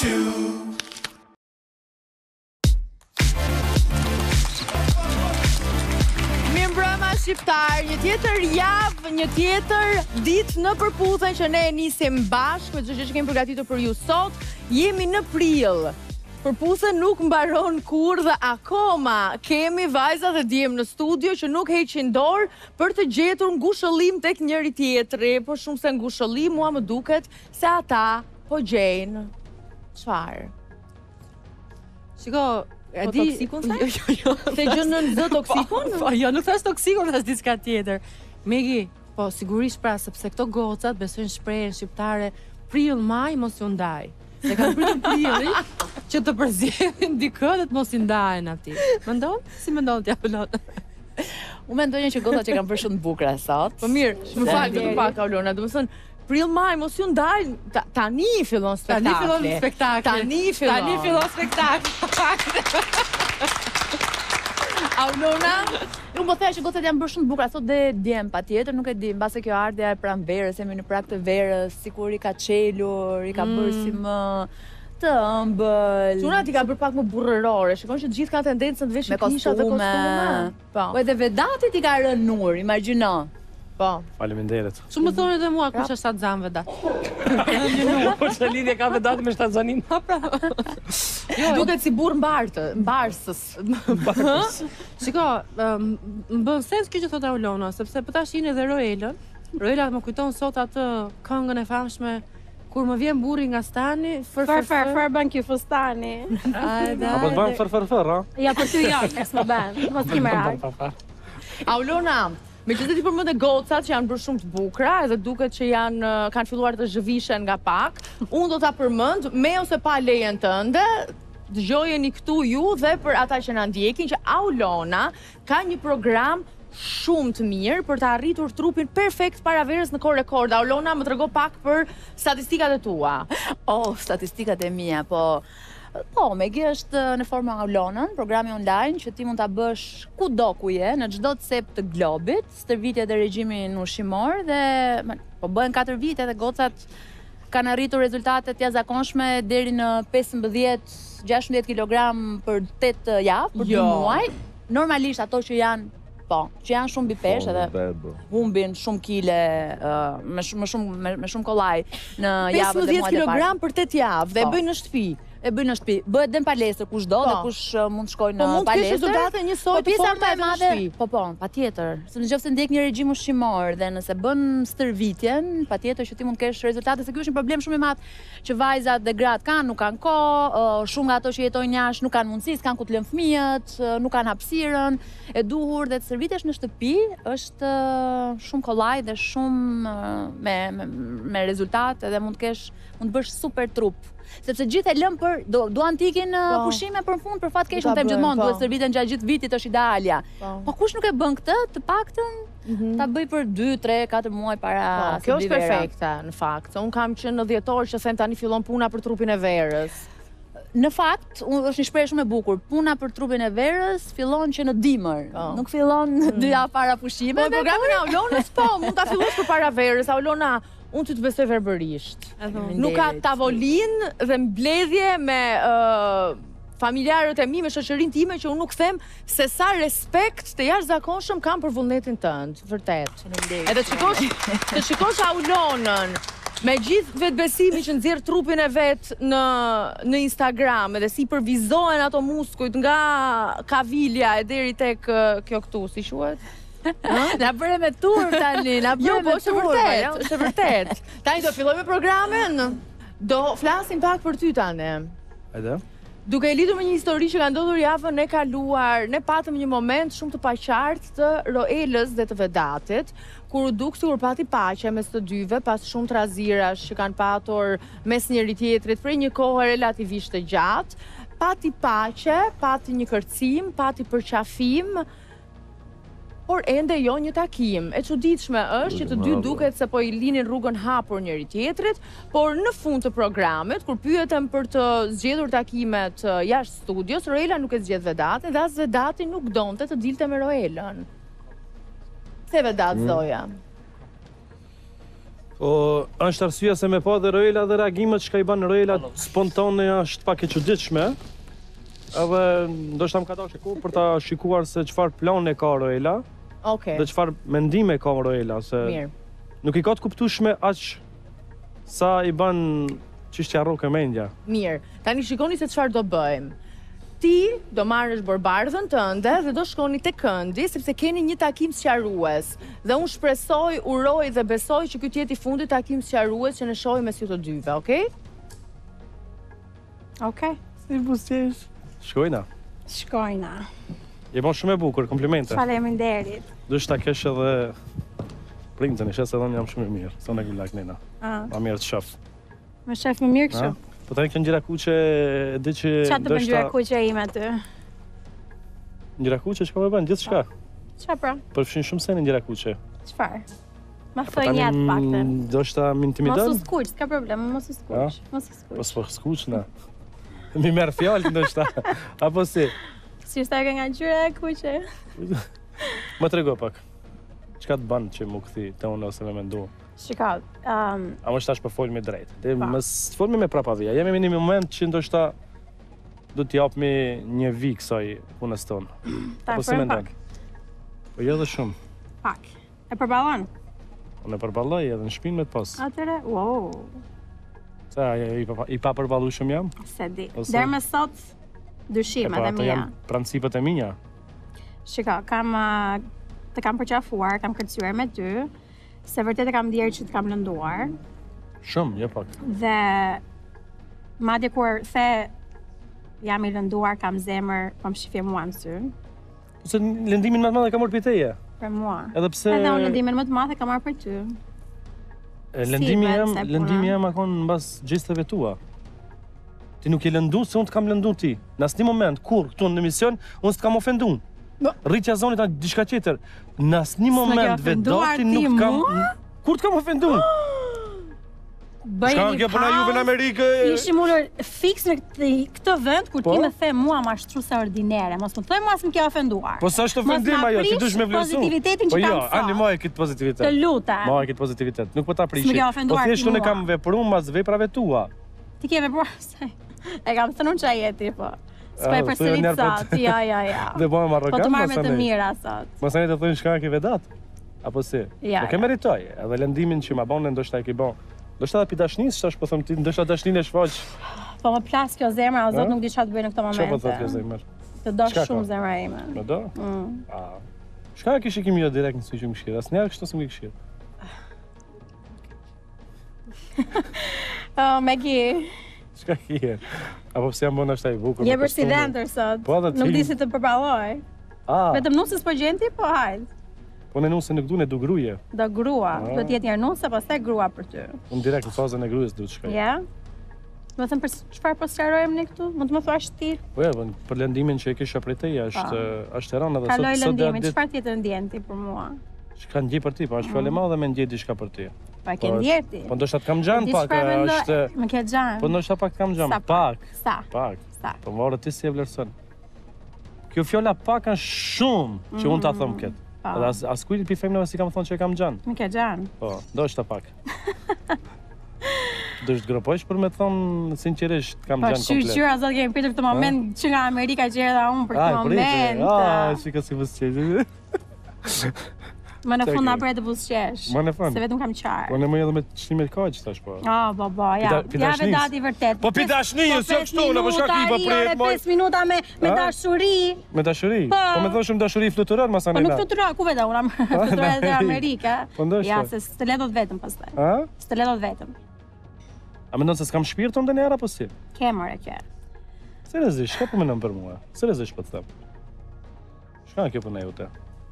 Mirëmbrëma shqiptar, një tjetër javë, një tjetër ditë në përputhen që ne e nisim bashkë me çdo gjë që kemi përgatitur për ju sot. Jemi në prill. Përputhen nuk mbaron kurrë dhe akoma kemi vajza dhe djem në studio që nuk heqin dorë për të gjetur ngushëllim tek njëri tjetri, po shumë se ngushëllim mua më duket se ata po gjejnë çfarë. Shiko, e di toksikun tha? Jo. Se gjënën zë toksikun? Po, jo, nuk thash toksikun, thash diçka tjetër. Megi, po sigurisht pra sepse këto gocat besojnë shprehjen shqiptare prill maj mos ju ndaj. Se kanë pritur prilli që të përzjedhin dikë dhe të mos i ndahen atij. Mendon? Si mendon ti apo not? Unë mendoj që gocat që kanë bërë shumë të bukura sot. Po mirë, më fal vetëm pak Aulona, domethënë prill maj mos ju ndaj, tani fillon spektakli. Tani fillon spektakli. Aulona, Unë po thej që gocat janë bërë shumë të bukura sot dhe djem patjetër, nuk e di, mbase kjo ardhja e pranverës, jemi në prag të verës, sikur i ka çelur, i ka bërë si më të ëmbël. Çuna ti ka bërë pak më burrërore, shikon që të gjithë kanë tendencën të veshin kisha dhe kostume. Po edhe Vedatit i ka rënë nur, imagjino. Po. Faleminderit. Shumë më thonë edhe mua kush është Shazan Vedat. Po çfarë lidhje ka Vedati me Shtazanin? Duket si burr mbarsës. Shiko, më bën sens kjo që thot Aulona, sepse po tash jini edhe Roelën. Roela më kujton sot atë këngën e famshme kur më vjen burri nga stani, fër bën kjo fustani. Apo të bën fër, ha? Ja, për ty jo, s'më bën. Mos ki merak. Aulona, me që ti përmend e gocat që janë bërë shumë të bukura, edhe duket që kanë filluar të zhvishen nga pak, unë do ta përmend me ose pa lejen tënde, dëgjojeni këtu ju dhe për ata që na ndjekin që Aulona ka një program shumë të mirë për të arritur trupin perfekt para verës në kohë rekord. Aulona, më trego pak për statistikat e tua. Statistikat e mia, po Megi është në forma Aulonën, programi online që ti mund ta bësh kudo ku je, në çdo cep të globit, stërvitjet e regjimin ushqimor dhe po bëhen 4 vite dhe gocat kanë arritur rezultate të jashtëzakonshme deri në 15-16 kg për 8 javë, për 2 muaj. Normalisht ato që janë shumë mbi peshë edhe humbin shumë kile me shumë kollaj në javët dhe muajt e parë. 15 kg për 8 javë dhe e bëjnë në shtëpi. Bëhet dhe në palestër kushdo dhe kush mund të shkojë në palestër. Po mund të kesh rezultate një soi të forta edhe në shtëpi. Po, patjetër. Se nëse ndjek një regjim ushqimor dhe nëse bën stërvitjen, patjetër që ti mund të kesh rezultate, se ky është një problem shumë i madh që vajzat dhe gratë nuk kanë kohë, shumë nga ato që jetojnë jashtë nuk kanë mundësi, s'kan ku të lënë fëmijët, nuk kanë hapësirën e duhur dhe të stërvitesh në shtëpi është shumë kollaj dhe shumë me rezultate dhe mund të bësh super trup. Sepse gjithë e lëm për duan t'ikin pushime për fund, për fat keq them gjithmonë duhet stërviten gjatë gjithë vitit është idealja. Po kush nuk e bën këtë, të paktën ta bëj për 2, 3, 4 muaj para se kjo është perfekte në fakt. Un kam qenë në dhjetor që them tani fillon puna për trupin e verës. Në fakt, është një shprehje shumë e bukur. Puna për trupin e verës fillon që në dimër. Nuk fillon 2 javë para pushimeve. Po programin e Aulonës mund ta fillosh përpara verës. Aulona, unë ty të besoj verbërisht. Nuk ka tavolinë dhe mbledhje me familjarët e mi, me shoqërinë time që unë nuk them se sa respekt të jashtëzakonshëm kam për vullnetin tënd, vërtet. Edhe të shikosh Aulonën me gjithë vetbesimin që nxjerr trupin e vet në Instagram edhe si përvizohen ato muskujt nga kavilja e deri tek kjo këtu, si quhet? Na bëre me tur tani, na bëre me tur. Është vërtet. Tani do fillojmë programin. Do flasim pak për ty tani. Hajde. Duke e lidhur me një histori që ka ndodhur javën e kaluar, ne patëm një moment shumë të paqartë të Roelës dhe të Vedatit, kur u duk sikur pati paqe mes të dyve pas shumë trazirash që kanë patur mes njëri tjetrit për një kohë relativisht të gjatë. Pati paqe, pati një kërcim, pati përqafim, por ende jo një takim. E çuditshme është që të dy duket se po i linin rrugën hapur njëri tjetrit, por në fund të programit, kur pyetëm për të zgjedhur takimet jashtë studios, Roela nuk e zgjedh Vedatin dhe as Vedati nuk donte të dilte me Roelën. Pse Vedat zoja? Është arsyeja se me pa dhe Roela dhe reagimet që ka I ban Roela spontane është pak e çuditshme. Edhe ndoshta më ka dashur për ta shikuar se çfarë plane ka Roela Okej. dhe çfarë mendime ka Roela se Mirë. nuk I ka të kuptueshme aq sa I ban çështja rrokë mendja. Mirë. Tani shikoni se çfarë do bëjmë. Ti do marrësh borbardhën tënde dhe do shkoni te këndi sepse keni një takim sqarues. Dhe unë shpresoj, uroj dhe besoj që ky të jetë I fundit takim sqarues që ne shohim mes ju të dyve, okay? Okej, Si buzëqesh. Shkojna. shkojna. Je bon shumë e bukur, komplimente. Faleminderit. Dush ta kesh edhe princën, I shes edhe unë jam shumë I mirë. Sa në gullak nena. Ma mirë të shoh. Më shef më mirë kështu. Po tani kjo ngjyra kuqe e di që Qa të bën gjyra kuqe ime aty? ngjyra kuqe çka më bën gjithçka. Qa pra? Përfshin shumë sene ngjyra kuqe. Çfarë? Ma thoj një atë paktën. Ndoshta më Mos intimidon. u skuq, s'ka problem, mos u skuq. Mos u skuq. Po s'po skuqna. Mi merr fjalë ndoshta. Apo si? Si është ajo nga gjyra e kuqe? Më trego pak. Çka të bën që më kthi te unë ose me mendu? Shiko, A më shtash për folmi drejt. Dhe mos folmi me prapavija. Jemi në një moment që ndoshta do t'i japmi një vi kësaj punës tonë. ta Apo si afrojmë mendon? pak. Po jo dhe shumë. Pak. E përballon? Unë e përballoj edhe në shtëpinë me të pas. Atëre, wow, Sa I pa përballu shumë jam? se di. Ose- Deri më sot dyshim Po edhe ato mia. janë principet e mia. Shiko, të kam përqafuar, kam kërcyer me ty, se vërtet e kam ndier që të kam lënduar, Shumë, jo pak. dhe madje kur the jam I lënduar, kam zemër, po më shifje mua në sy, Se lëndimin më të madh e kam marrë për teje. për mua. Edhe pse Edhe unë lëndimin më të madh e kam marrë për ty. lëndimi Si, jam, se puna? lëndimi jam akon mbas gjesteve tua. Ti nuk je lëndu se unë të kam lëndu ti. Në asnjë moment kur këtu në emision unë s'të kam ofenduar. Rritja zonit a diçka tjetër. Në asnjë moment ofenduar vedati ti nuk kam mua? Kur të kam ofenduar? Bëje Shka një kjo bëna juve në pauzë, Amerikë? ishim ulur fiks në këtë vend kur Po? ti më the mua mashtruese ordinere. Mos më thoj mua se më ke ofenduar. Po sa është Mos ofendim ma ajo, ti prish dush me vlerësu. pozitivitetin që Po kam jo, sot. ani moj këtë pozitivitet. Të lutem. Moj këtë pozitivitet. Nuk po ta prishi. S'më ke Po ofenduar thjesht ti unë mua. kam vepruar mbas veprave tua. Ti ke vepruar se e kam thënë çaj jeti po. S'po e Ah, përsërit njerë po sot. Ja. Dhe bëhem Po arrogant. të marr me mos të andaj. mira sot. Mos ani të thonë shka ke vedat. Apo si? Ja, Nuk e ja. meritoj. Edhe lëndimin që ma bën ndoshta e ke bën. Ndoshta edhe pi dashnisë, çfarë po them ti, ndoshta dashninë e shfaq. Po më plas kjo zemra, o zot Ha? nuk di çfarë të bëj në këtë Çfarë po thotë kjo moment. zemër? Të do Çka shumë ka? zemra ime. Më do? Mm. Shka kishe kimi jo direkt në sy që më këshirë, asnjëherë kështu s'm ke këshirë. Oh, Megi, Çka kije? Apo pse jam bënë ashtaj bukur? je me kostume? presidenter sot. Po, edhe ti. Nuk di si të përballoj. Ah, Vetëm nusës po gjenti, po hajde. po në nusë nuk du, ne du gruje. Do grua, Ah. do t'jetë një nusë, pastaj grua për ty. Unë direkt në fazën e grujes du të shkoj. Ja? Do të thëmë për çfarë po sqarojmë ne këtu? Mund të më thuash ti? Po ja, për lëndimin që e kisha prej teja, është e rënë edhe Kaloj sot lëndimin, ditë. çfarë tjetër ndjen ti për mua? Çka ndjej për ti, po është fjalë e madhe me ndjej diçka për ti. Pa e ke Po, ndjer ti. Po ndoshta të kam xhan Di pak, çfarë mendoj? është Më ke xhan. po ndoshta pak të kam xhan, Sa pak. Sa? Pak. Sa? Po varet ti si e vlerëson. Kjo fjala pak është shumë që unë ta them këtë. Po. Edhe as kujt pi femnave si kam thonë që e kam xhan. Më ke xhan. Po, ndoshta pak. Do të gropojsh për me thonë sinqerisht kam Po xhan komplet. qyra zot kemi pritur këtë moment që nga Amerika që erdha unë për këtë moment. Shika si vësqesh. Më në Çfarë fund na ke? bëre të buzëqesh. Më në fund. Se vetëm kam Po qarë. ne më edhe me çlimet kaq thash po. Ah, baba, ja. Pi Ja dashnis. vedati vërtet. Po pi dashnis, jo kështu, në po shka ki po prit, moj. 5 minuta me Ha? dashuri. Me dashuri. Po. Po me thonë shumë dashuri fluturon Po masane nuk na. flutura, ku veta unë flutura edhe Amerika. Po ndoshta. Ja, se s'të ledhot vetëm pastaj. Ha? S'të ledhot vetëm. A mendon se s'kam shpirt unë ndonjëherë apo si? Ke more ke. Seriozisht, çka po mendon për mua? Seriozisht po të them. Çka kjo punë jote?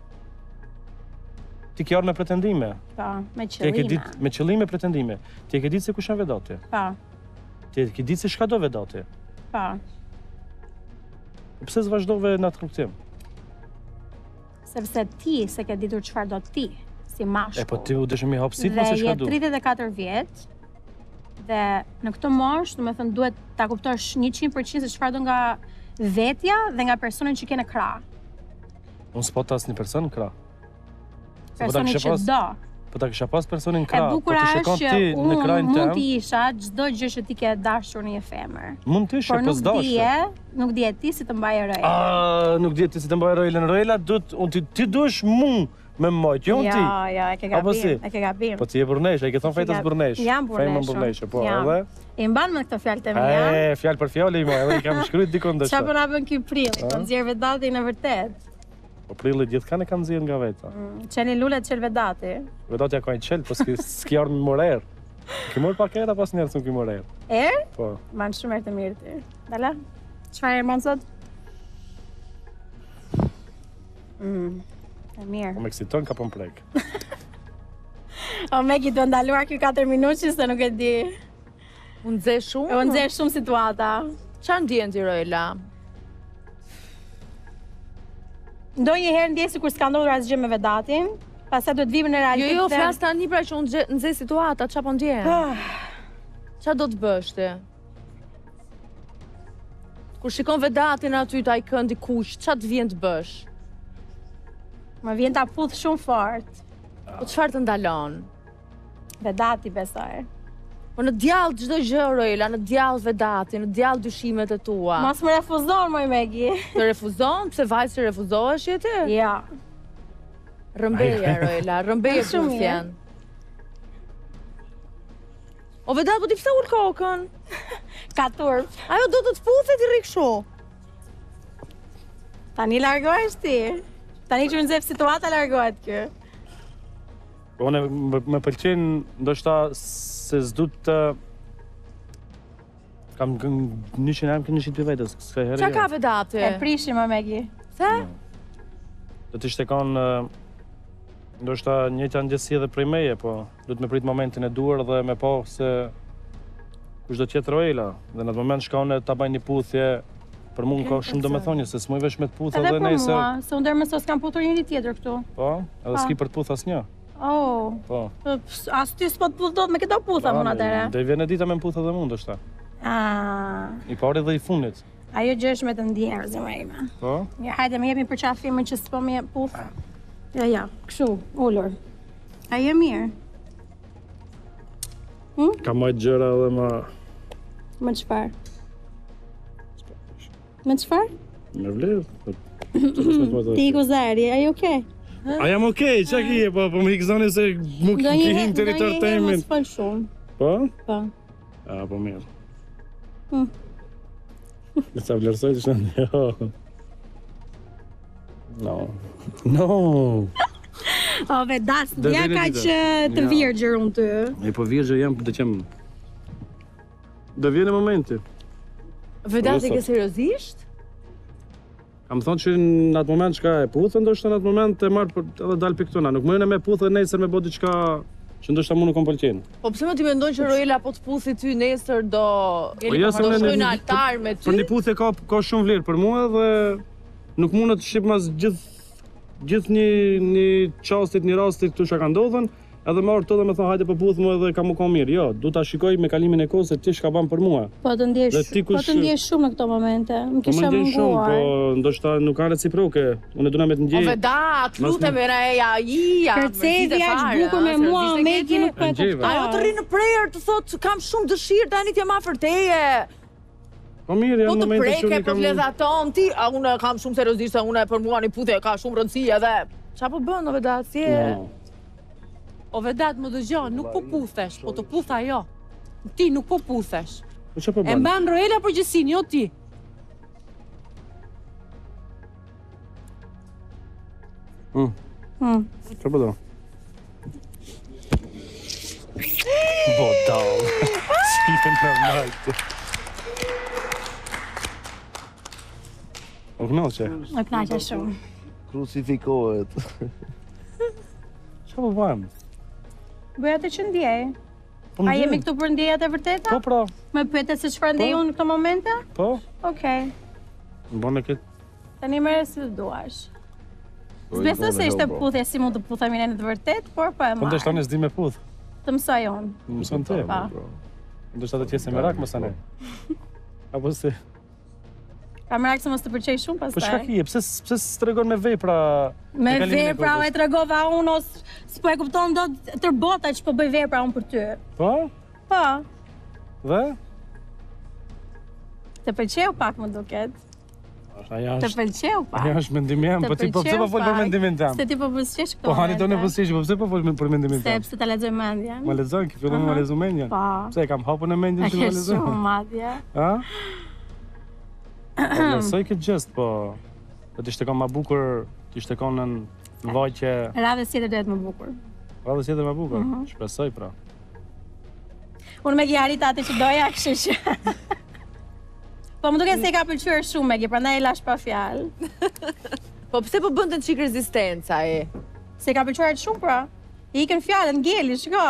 Ti ke ardhur me pretendime. Po, me Ti e ke qëllime. ditë me qëllime pretendime. Ti e ke ditë se kush janë vedati. Po, Ti e ke ditë se çka do vedati. po. Pse s'vazhdove në atë rrugtim? Sepse ti se ke ditur çfarë do ti, si mashkull. E po ti u dëshëm mi hap sit Dhe mos e je çka du. 34 vjet. Dhe në këtë moshë, do të thënë duhet ta kuptosh 100% se çfarë do nga vetja dhe nga personi që ke në krah. Unë s'po tas një person në krah. Se po ta Personi kishe që pas- do. Po ta kisha pas personin E krah, po bukura të shikon është që ti në unë krajin mund tem, t'i isha çdo gjë që ti ke dashur në një femër. mund të ishe, Por po nuk s'dashte. nuk dije ti si të mbaje rojën. Nuk di ti si të mbaj Roelën. Roela ti duhesh mu me mojt, jo ti. Ja, e ke Apo si? gabim, e ke gabim. Po ti je burnesh, e ke thon fejtës burnesh. Jam Femën burneshun. burneshe, po, Jam. edhe. I mban me këto fjalët e mia. Fjalë për fjalë i moj, edhe i kam shkruajt dikon Çfarë po ndoshta. na bën ky prill? Po nxjerr vedatin e vërtet. Po prilli gjithçka e kanë nxjerr nga veta. Çeli lulet çel vedati. Vedatja ka një qel, po s'ki ardhur me morer. Ki mor paketa pas njerëz nuk ki morer. Po. Man shumë herë të mirë ti. Dala? Çfarë e man sot? E mirë. Po më eksiton ka po më prek. O Megi, do ndaluar ky 4 minutë se nuk e di. Unë nxe shumë? U nxjerr shumë situata. Çfarë ndjen ti Roela? Ndonjëherë ndjes sikur s'ka ndodhur asgjë me vedatin, pastaj do të vijmë në realitet. Jo, flas tani pra që unë nxe situata, çfarë po ndjen? Çfarë do të bësh ti? Kur shikon vedatin aty taj këndi kush, çfarë të vjen të bësh? Më vjen ta puth shumë fort. Po çfarë të ndalon? Vedati besoj. Po në djallë çdo gjë Roela, në djallë vedatin, në djallë dyshimet e tua. Mos më refuzon moj Megi. Të refuzon? Pse vajzë që refuzohesh je ti? Ja. Rëmbeje Roela, rëmbeje Shumë puthjen. O vedat, po ti pse ul kokën? Ka turp. Ajo do të puthet i rri kështu. Tani largohesh ti. Tani që nxef situata largohet ky. Po unë më pëlqen ndoshta se s'du të kam 100 am, 100 vetës, s'ka herë. Qa ka vedati? E prishim më Megi. Se? Do të shtekon ndoshta njëjta ndjesi edhe prej meje, po du të me prit momentin e duar dhe me po se kush do të jetë Roela. Dhe në atë moment shka unë ta baj një puthje, për mua ka shumë domethënie se s'muj vesh me të puth Edhe edhe për nesër. mua, se unë dërmë s'o s'kam puthur njëri tjetër këtu. Po, edhe s'ki për të puth asnjë. Oh, Po. as ty s'po të puth dot me këto putha mun atëre. Do i vjen e dita me më puth edhe mua ndoshta. I pari dhe i funit. Ajo gjë është me të ndjerë, zemra ime. Po? Ja, hajde më jepni për qafimën që s'po më jep puth. Ja, kështu, ullur. Ajo mirë. Ka majt gjëra edhe ma... Më çfarë? Më çfarë? Me vlerë. Ti i gozari, ajo okej? A jam okej, qa ki e, po më hikzoni se mu ki him territor të emin. Mos fal shumë. Po? Po. A, po mirë. Në sa vlerësoj të shënë, jo. No. No. O, vedas, Do ja vjen e ka dita. që të Ja. virgjër unë ty. E po virgjë jam, do qem... Do vjen e momenti. Vedati Po, ke seriozisht? Kam thonë që në atë moment çka e puthë, ndoshta në atë moment e marr për edhe dal piktona. Nuk mëjnë me puthë dhe nesër me bë diçka që ndoshta mua nuk kom pëlqen. Po pse më ti mendon që Roela po të puthi ty nesër do jo, se do unë shkoj në altar me ty? Për një puthje ka shumë vlerë për mua dhe nuk mund të shqip mas gjithë një çastit, një rastit këtu që ka ndodhën, edhe më orë të dhe me thonë hajde për puthë mu edhe ka mu ka mirë. Jo, du ta shikoj me kalimin e kohës se ti shka ban për mua. Po të ndjesh, Dhe ti po kush- të ndjesh shumë në këto momente. Më Po më kisha ndjen shumë, munguar. po ndoshta nuk ka reciproke. Unë duna me të O ndjej. vedat, Mas lutem era e ja. Percevi është bukur me mua, Megi nuk po e Gjeva. Ajo të kuptoj. rri në prerë të thotë kam shumë dëshirë tani t'jam afër teje. Po mirë, Po janë të momente që preke, unë po kam... vledhaton ti, a unë kam shumë seriozisht se unë për mua një puthje ka shumë rëndësi edhe. Qa po bën o vedat, si e? No. O vedat më dëgjo, nuk po puthesh, po të puth ajo. Ti nuk po puthesh. Po që po E bën? mban Roela përgjithsinë, jo ti. Që po do? Po dal. Si e normal të. O knaqe? Më knaqe shumë. Krusifikohet. Që po bëjmë? Bëj atë që ndjej. Po A më jemi gjej. këtu për ndjejat e vërteta? Po pra, Më pyetet se çfarë ndjej unë në këto momente? po. Okej. Më bënë këtë... Tani merre si të duash. S'besoj se ishte puthje si mund të puthemi ne në të vërtet, por po e Po ndoshta marr. unë s'di me puth. Të mësoj unë. Mëson ti. Pa. Ndoshta të qese merak më sa ne. Apo se... Pra më rakë se mos të pëlqej shumë Po pastaj. çka ki? Pse s'tregon me vepra? Me kalimin e vepra kohës? e tregova unë ose s'po e kupton dot tër bota që po bëj vepra unë për ty. Po? Po, Dhe? të pëlqeu pak më duket. Aja Të është, pëlqeu pak. aja është mendimi jam, po ti po pse pëlqeu po fol për pak. mendimin tim? Se ti po buzëqesh këto. Po hani tonë momente. po siç, po pse po fol për mendimin tim? Sepse ta lexoj mendjen. Ma lexon, ki fillon ma lexu mendjen. Po. Pse e kam hapun e mendjen A që ke ma lexoj? shumë madje. Ha? Po lësoj këtë gjest, po do të shtekon më bukur, të shtekon në vajqe, Radhës tjetër duhet më bukur. radhës tjetër më bukur. Shpresoj pra. Unë me gjarit atë që doja, kështu që. Po më duket se ka pëlqyer shumë Megi, prandaj e lash pa fjalë. Po pse po bënte çik rezistenca e? Se ka pëlqyer atë shumë pra. I ikën fjalën, ngeli, shiko.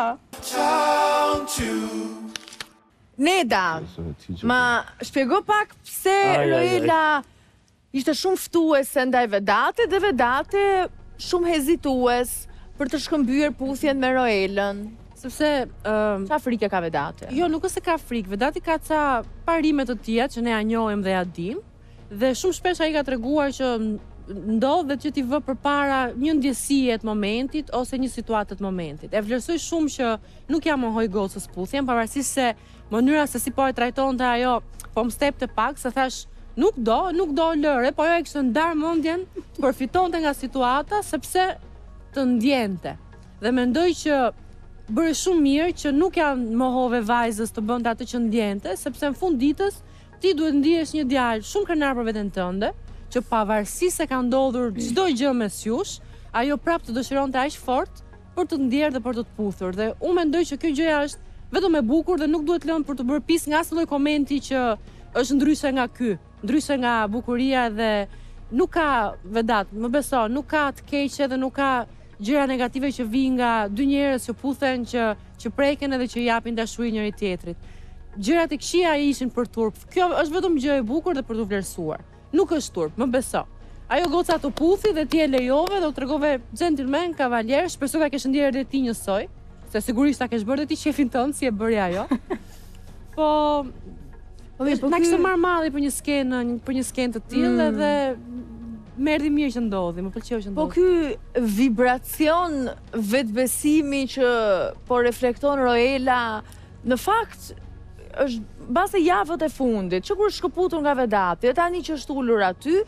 Neda, ma shpjego pak pse Aj. Roela ishte shumë ftuese ndaj Vedate dhe Vedate shumë hezitues për të shkëmbyer puthjen me Roelën. Sepse Qa frike ka Vedate? jo, nuk është se ka frikë, Vedati ka ca parime të tija që ne ja njohim dhe ja dim, dhe shumë shpesh ai ka treguar që ndodhet që ti vë përpara një ndjesie të momentit ose një situate të momentit. E vlerësoj shumë që nuk ja mohoj gocës puthjen, pavarësisht se mënyra se si po e trajtonte ajo, po më stepte pak, se thash nuk do lëre, po ajo e kishte ndar mendjen, të përfitonte nga situata sepse të ndjente. Dhe mendoj që bëri shumë mirë që nuk ja mohove vajzës të bënte atë që ndjente, sepse në fund ditës ti duhet ndihesh një djalë shumë krenar për veten tënde, që pavarësisht se ka ndodhur çdo gjë mes jush, ajo prapë të dëshironte aq fort për të ndjerë dhe për të puthur. Dhe unë mendoj që kjo gjëja është vetëm e bukur dhe nuk duhet lënë për të bërë pis nga asnjë lloj komenti që është ndryshe nga ky, ndryshe nga bukuria dhe nuk ka Vedat, më beso, nuk ka të keqe dhe nuk ka gjëra negative që vijnë nga dy njerëz që puthen, që preken edhe që japin dashuri njëri tjetrit. Gjërat e këqija ishin për turp. Kjo është vetëm gjë e bukur dhe për të vlerësuar. Nuk është turp, më beso. Ajo goca të puthi dhe ti e lejove dhe u tregove gentleman, kavaljer, shpresoj ta kesh ndjerë dhe ti njësoj, se sigurisht ta kesh bërë dhe ti shefin tënd si e bëri ajo. Po na kishte marrë malli për një skenë të tillë dhe më erdhi mirë që ndodhi, më pëlqeu që Po ndodhi. ky vibracion vetbesimi që po reflekton Roela, në fakt është mbase javët e fundit, që kur shkëputur nga Vedati, e tani që është ulur aty,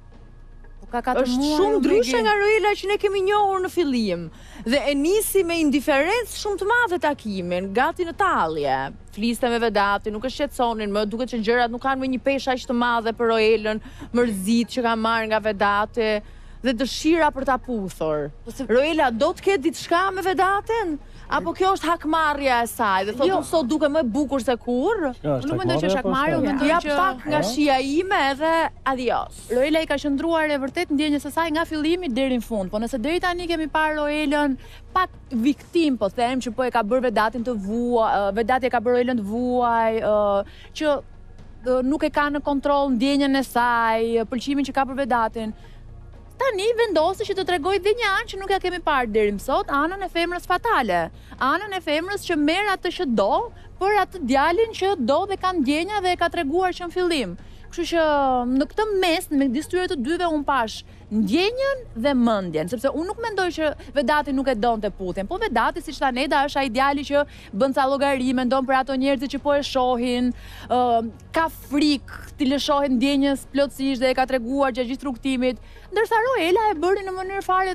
Ka 4 është muaj. shumë o ndryshe Megi. nga Roela që ne kemi njohur në fillim. Dhe e nisi me indiferencë shumë të madhe takimin, gati në tallje. Fliste me Vedati, nuk e shqetësonin më, duket që gjërat nuk kanë më një peshë aq të madhe për Roelën, mërzit që ka marrë nga Vedati dhe dëshira për ta puthur. Roela do të ketë diçka me Vedaten? Apo kjo është hakmarrja e saj dhe thotë unë sot duke më e bukur se kur? Nuk mendoj që është hakmarrje, unë mendoj Ja që pak nga shija ime edhe adios. Roela i ka qëndruar e vërtet ndjenjës së saj nga fillimi deri në fund. Po nëse deri tani kemi parë Roelën pak viktim, po them që po e ka bërë Vedatin të vuaj, Vedati e ka bërë Roelën të vuaj, që nuk e ka në kontroll ndjenjën e saj, pëlqimin që ka për Vedatin. Tani vendosi që të tregoj dhe një anë që nuk ja kemi parë deri më sot, anën e femrës fatale. Anën e femrës që merr atë që do, për atë djalin që do dhe ka ndjenja dhe e ka treguar që në fillim. Kështu që në këtë mes, me midis tyre të dyve unë pash ndjenjën dhe mendjen, sepse unë nuk mendoj që Vedati nuk e donte puthjen, po Vedati, siç tha Neda, është ai djali që bën ca llogari, mendon për ato njerëzit që po e shohin, ka frikë, t'i lëshohet ndjenjës plotësisht dhe e ka treguar gjatë gjithë rrugtimit, ndërsa Roela e bëri në mënyrë fare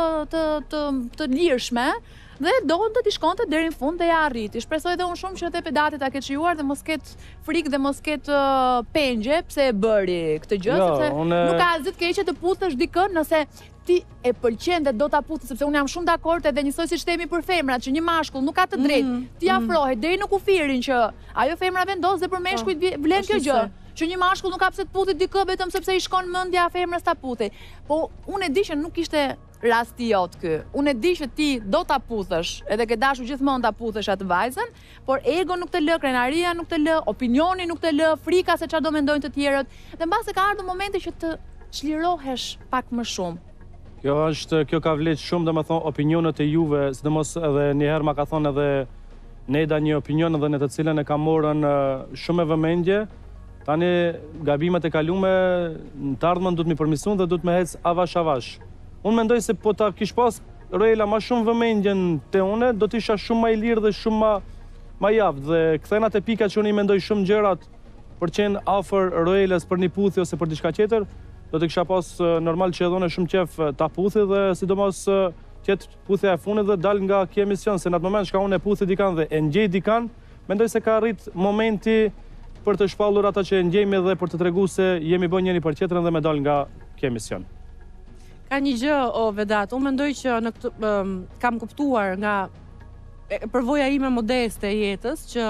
të lirshme. Dhe donte t'i shkonte deri në fund dhe ja arriti. Shpresoj dhe unë shumë që edhe Vedati ta ketë shijuar dhe mos ketë frikë dhe mos ketë pengje pse e bëri këtë gjë, Jo, sepse unë- nuk ka asgjë të keqe të puthësh dikën nëse ti e pëlqen dhe do ta puthësh, sepse unë jam shumë dakord edhe njësoj siç themi për femrat, që një mashkull nuk ka të drejtë ti afrohet deri në kufirin që ajo femra vendos dhe për meshkujt vlen kjo gjë. Që një mashkull nuk ka pse të puthit dikë vetëm sepse i shkon mendja femrës ta puthej. Po unë e di që nuk ishte rasti jot ky. Unë e di që ti do ta puthësh, edhe ke dashur gjithmonë ta puthësh atë vajzën, por ego nuk të lë, krenaria nuk të lë, opinioni nuk të lë, frika se çfarë do mendojnë të tjerët. Dhe mbase ka ardhur momenti që të çlirohesh pak më shumë. Kjo ka vlerë shumë, domethënë opinionet e juve, sidomos edhe një herë ma ka thonë edhe Neda një opinion edhe në të cilën e ka morën shumë me vëmendje, Tani gabimet e kalume në të ardhmen du të mi përmisun dhe du të me hec avash. Unë mendoj se po ta kish pas Roela ma shumë vëmendjen te une, do t'isha shumë ma i lirë dhe shumë ma javë. Dhe kthena te pika që unë i mendoj shumë gjërat për qenë afër Roelës për një puthi ose për diçka tjetër, do të kisha pas normal që edhone shumë qef ta puthi dhe sidomos qetë puthja e funit dhe dal nga kjo emision, se në atë moment shka unë e puthi dikan dhe e ngjej dikan, mendoj se ka arrit momenti për të shpallur ata që e ngjejmë dhe për të tregu se jemi bën njëri për tjetrën dhe me dal nga kjo emision. Ka një gjë, o Vedat, unë mendoj që në këtë kam kuptuar nga përvoja ime modeste e jetës që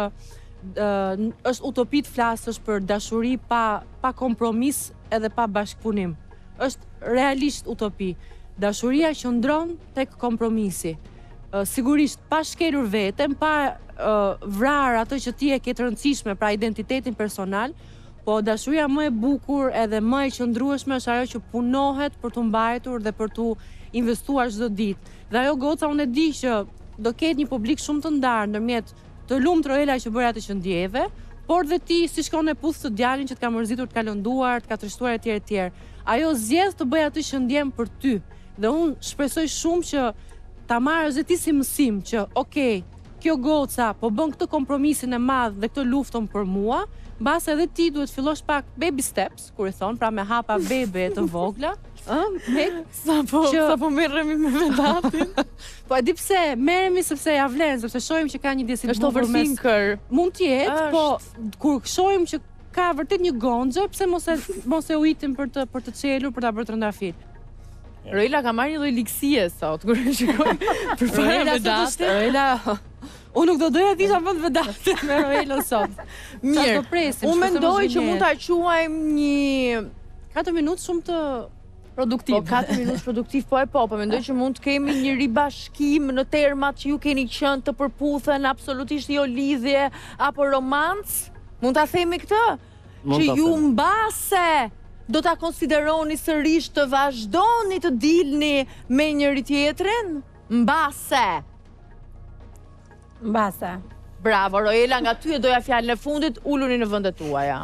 është utopi të flasësh për dashuri pa kompromis edhe pa bashkëpunim. Është realisht utopi. Dashuria qëndron tek kompromisi. Sigurisht pa shkelur veten, pa vrarë ato që ti e ke të rëndësishme, pra identitetin personal, po dashuria më e bukur edhe më e qëndrueshme është ajo që punohet për të mbajtur dhe për të investuar çdo ditë. Dhe ajo goca unë e di që do ketë një publik shumë të ndarë ndërmjet të lumt Roela që bëra atë që ndjeve, por dhe ti si shkon e puth të djalin që të ka mërzitur, të ka lënduar, të ka trishtuar etj. Ajo zgjedh të bëj atë që ndjen për ty. Dhe unë shpresoj shumë që ta marrësh dhe ti si mësim që, okej, kjo goca po bën këtë kompromisin e madh dhe këtë luftën për mua, mbas edhe ti duhet fillosh pak baby steps, kur i thon, pra me hapa bebe të vogla. Sa po merremi me Vedatin. Po e di pse merremi sepse ja vlen, sepse shohim që ka një disi Është overthinker. Mund të jetë, po kur shohim që ka vërtet një gonxhe, pse mos e uitim për të çelur, për ta bërë trëndafil. Roela ka marrë një lloj liksie sot kur e shikoj përpara Vedatit. Roela, unë nuk do doja të isha vend Vedatit me Roelën sot. Mirë. Unë mendoj që mund ta quajmë një 4 minutë shumë të produktiv. Po 4 minutë produktiv, po mendoj që mund të kemi një ribashkim në termat që ju keni qenë të përputhen, absolutisht jo lidhje apo romancë. Mund ta themi këtë? Që ju mbase do ta konsideroni sërish të vazhdoni të dilni me njëri tjetrin? Mbase. Bravo, Roela, nga ty e doja fjalën e fundit, uluni në vendet tuaja.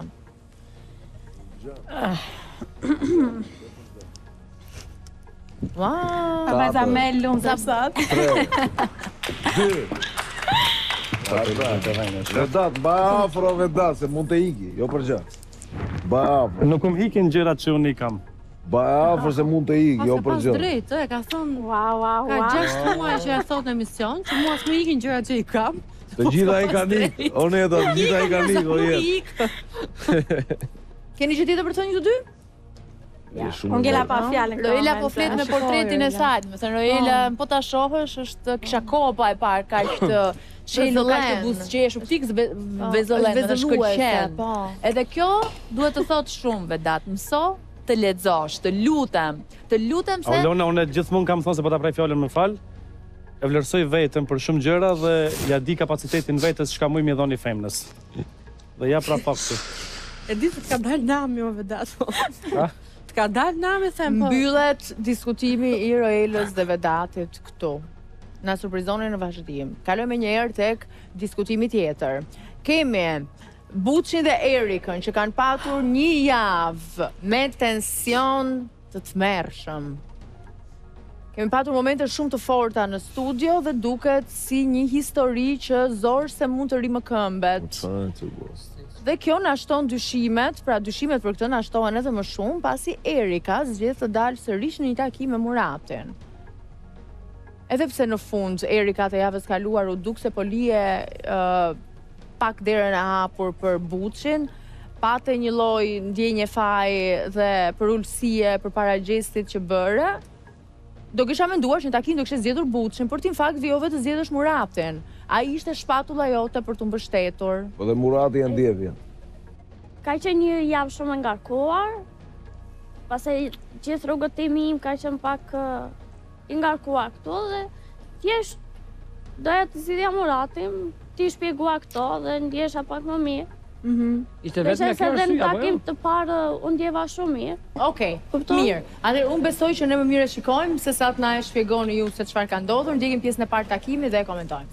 Wow. Pa vajza me lumë të sot. 3, 2. Vedat, ba afro Vedat, se mund të iki, jo për gjë. Ba afro. Nuk hikin gjërat që unë i kam. Ba afro se mund të iki, jo për gjë. Pas drejt, ka thonë, Wow. ka 6 muaj që e thot në emision, që mua s'më ikin gjërat që i kam. Të gjitha i kanë ikë, o neta, të gjitha i kanë ikë, o jetë. Keni që tjetër për të thënë ju të dy? Unë gjela pa fjallën. Roela po flet me portretin e saj, më thënë Roela, po ta shohësh, është kisha kohë pa e parë, ka këtë shelë, ka këtë buzëqesh, pikë vezëllen, dhe shkëlqen. Edhe kjo duhet të thotë shumë, Vedat, mëso të lexosh, të lutem se... Olona, unë gjithmonë kam thonë se po ta prej fjallën më falë, e vlerësoj vetën për shumë gjëra dhe ja di kapacitetin vetës çka muj mi dhoni femnës. Dhe ja pra fakti. E di se të ka dalë nami, o Vedat. Të ka dalë nami, them po. Mbyllet diskutimi i Roelës dhe Vedatit këtu. Na surprizoni në vazhdim. Kalojmë një herë tek diskutimi tjetër. Kemi Buçin dhe Erikën që kanë patur një javë me tension të tmerrshëm. Kemi patur momente shumë të forta në studio dhe duket si një histori që zorë se mund të rimëkëmbet. Dhe kjo na shton dyshimet, pra dyshimet për këtë na shtohen edhe më shumë pasi Erika zgjedh të dalë sërish në një takim me Muratin. Edhe pse në fund Erika të javës kaluar u duk se po lije pak derën e hapur për Buçin, pate një lloj ndjenje faji dhe përullësie përpara gjestit që bëre. Do kisha menduar që në takim do kishe zgjedhur Buçin, por ti në fakt vjove të zgjedhësh Muratin. Ai ishte shpatulla jote për të mbështetur. Po dhe Murati janë ndjevja. Ka qenë një javë shumë e ngarkuar, pastaj gjithë rrugëtimi im ka qenë pak i ngarkuar këtu dhe thjesht doja të zgjidhja Muratin, ti shpjegua këto dhe ndjesha pak më mirë. Ishte vetëm kjo arsye, apo jo? takim të parë unë ndjeva shumë mirë. Okej, mirë. Atëherë unë besoj që ne më mirë e shikojmë se sa të na e shpjegoni ju se çfarë ka ndodhur, ndjekim pjesën e parë takimit dhe e komentojmë.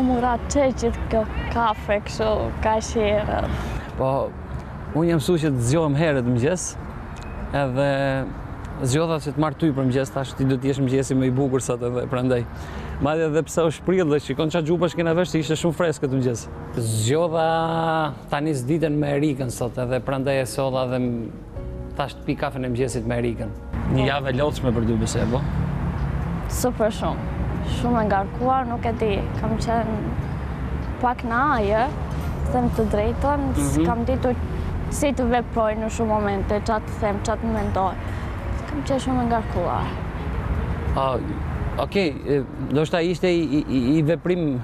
mura gjithë kjo kafe, kështu, ka shirë. Po, unë jam mësu që të zgjohem herët mëngjes, edhe zgjodha që të marr ty për mëngjes, tash ti do të jesh mëngjesi më i bukur sot edhe prandaj. Madje edhe pse është prill dhe shikon çfarë gjupash kena vesh, ishte shumë freskët këtë mëngjes. Zgjodha tani ditën me Erikën sot, edhe prandaj e solla dhe tash të pi kafen e mëngjesit me Erikën. Një javë e lodhshme për dy besoj, po? Super shumë. Shumë e ngarkuar, nuk e di. Kam qenë pak në ajër, them të drejtën, kam ditur si të veproj në shumë momente, çfarë të them, çfarë të mendoj. Kam qenë shumë e ngarkuar. Okej, ndoshta ishte i veprim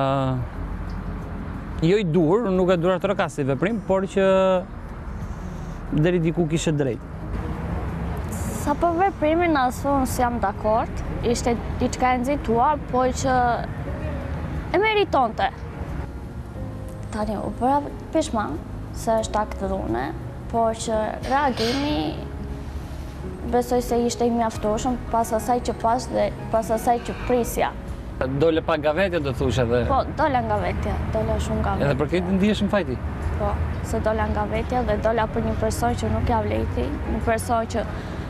jo i duhur, nuk e dura të rokas i veprim, por që deri diku kishe drejt. Sa për veprimin asë unë s'jam dakord, ishte diçka e nxituar, po që e meritonte. Tani u bëra pishman se është akt dhune, po që reagimi besoj se ishte i mjaftueshëm pas asaj që pas dhe pas asaj që prisja. Dole pa nga vetja do thush edhe? Po, dola nga vetja, dola shumë nga vetja. Edhe për këtë ndihesh në fajti? Po, se dola nga vetja dhe dola për një person që nuk ja vlejti, një person që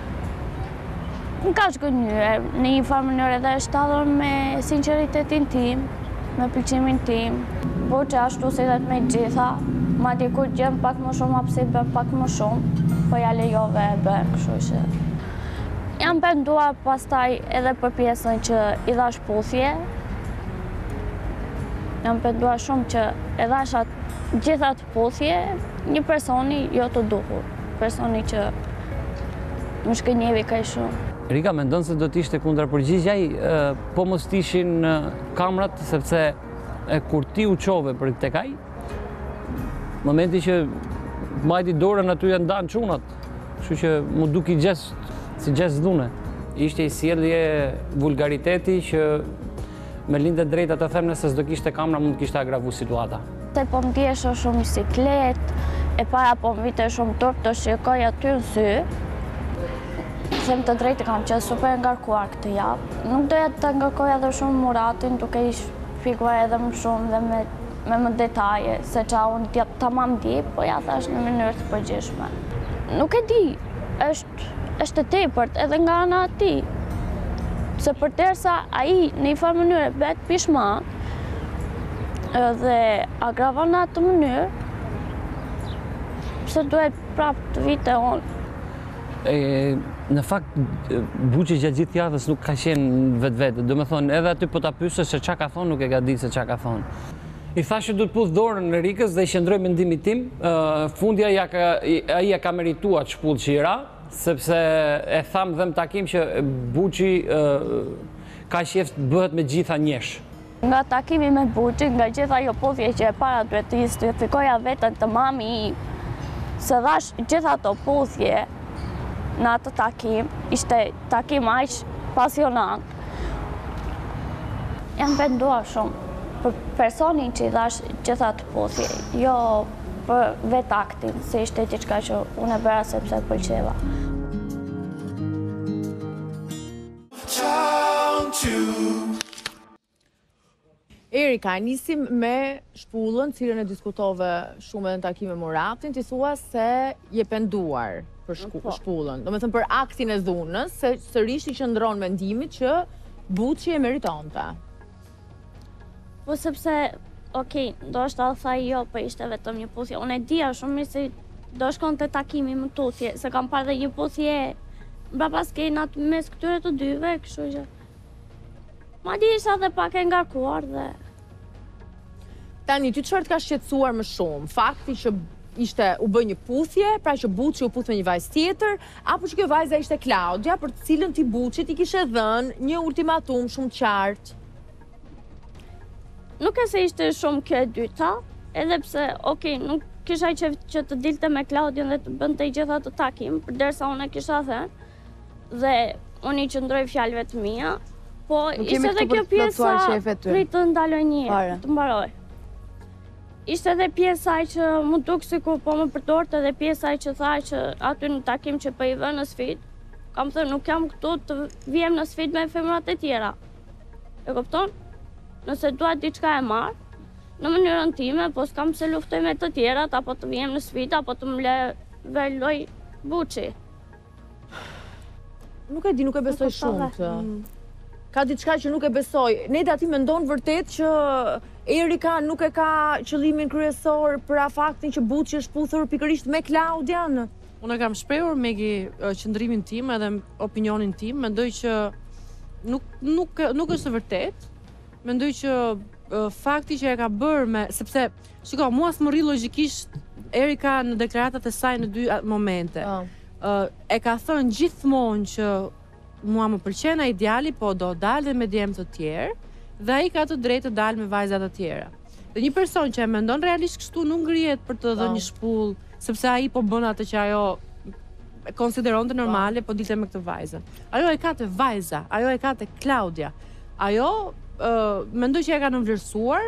më ka shgënjur, në një farë mënyrë edhe është hallur me sinqeritetin tim, me pëlqimin tim, po që ashtu si dhe me gjitha, madje kur gjem pak më shumë, apësi bën pak më shumë, po ja lejove e bën, kështu që. Jam penduar pastaj edhe për pjesën që i dhash puthje. Jam penduar shumë që i dhash gjithat puthje një personi jo të duhur, personi që më shkënjevi kaq shumë. Rika, mendon se do t'ishte kundërpërgjigjaj, po mos t'ishin kamrat, sepse kur ti u qove për tek ai, momenti që majti dorën aty janë ndanë çunat, kështu që mu duki si gjest dhune. Ishte i sjellje vulgariteti që me lindë drejta të them nëse s'do kishte kamera mund kishte agravu situata. Se po m'djesha shumë siklet, e para po m'vite shumë turp të shikoj aty në sy. Them të drejtë kam qenë super ngarkuar këtë javë. Nuk doja të ngarkoja edhe shumë Muratin, duke i shpjeguar edhe më shumë dhe me më detaje, se qa unë tamam di, po ja thash në mënyrë të përgjithshme. Nuk e di, është e tepërt edhe nga ana e tij. Se përderisa ai në një farë mënyrë bëhet pishman dhe agravon në atë mënyrë, pse duhet prapë të vite unë. Në fakt, Buçi gjatë gjithë javës nuk ka qenë vetë. Do me thonë, edhe aty po ta pyesësh se çka ka thonë, nuk e ka ditë se çka ka thonë. I thashë du të puth dorën në Rikës dhe i qëndroj mendimit tim. Fundja ai ka merituar të shpull qira, sepse e tham dhe më takim që Buçi ka qef të bëhet me gjitha njesh. Nga takimi me Buçi, nga gjitha ajo puthje që e para duhet të justifikoja veten të mami im, se dhash gjitha ato puthje në atë takim, ishte takim aq pasionant. Jam penduar shumë për personin që i dhash gjitha të puthje, jo për vetë aktin, se ishte diçka që unë e bëra sepse e pëlqeva. Erika, nisim me shpullën, cilën e diskutove shumë edhe në takim me Muratin, ti thua se je penduar për shpullën. Do me thënë për aktin e dhunës, se sërish i qëndron mendimit që Buçi e meritonte. Po sepse, okej, ndoshta tha jo, po ishte vetëm një puthje. Unë e dija shumë mirë se do shkon të takimi më tutje, se kam parë dhe një puthje mbrapa skenat mes këtyre të dyve, kështu që madje isha dhe pak e ngarkuar dhe. Tani, ty çfarë të ka shqetësuar më shumë? Fakti që u bë një puthje, pra që Buçi u puth me një vajzë tjetër, apo që kjo vajza ishte Klaudia, për të cilën ti Buçit i kishe dhënë një ultimatum shumë qartë? Nuk e se ishte shumë kjo e dyta, edhe pse, okej, nuk kisha që të dilte me Klaudion dhe të bënte i gjitha të takim, përderisa unë e kisha thënë, dhe unë i qëndroj fjalëve të mia, po ishte edhe kjo pjesa prit të ndaloj një herë, të mbaroj. Ishte edhe pjesa që më duk sikur po më përdorte edhe pjesa që tha që aty në takim që po i vë në sfidë. Kam thënë nuk jam këtu të vjem në sfidë me femrat e tjera. E kupton? Nëse dua diçka e marr, në mënyrën time, po s'kam se luftoj me të tjerat, apo të vjem në sfida, apo të më loj buçi. Nuk e di, nuk e besoj shumë këtë. Ka diçka që nuk e besoj. Neda, ti mendon vërtet që Erika nuk e ka qëllimin kryesor për faktin që Buçi është puthur pikërisht me Klaudian? Unë kam shprehur Megi qëndrimin tim edhe opinionin tim, mendoj që nuk është e vërtet. Mendoj që fakti që e ka bërë me, sepse, shiko, mua s'më rri logjikisht Erika në deklaratat e saj në 2 momente. E ka thënë gjithmonë që mua më pëlqen ai djali, po do dalë dhe me djemë të tjerë, dhe ai ka të drejtë të dalë me vajzat të tjera. Dhe një person që e mendon realisht kështu nuk ngrihet për të dhënë një shpull, sepse ai po bën atë që ajo e konsideronte normale, po dilte me këtë vajzën. Ajo e ka të vajza, ajo e ka të Klaudia. Ajo mendoj që e ka nënvlerësuar.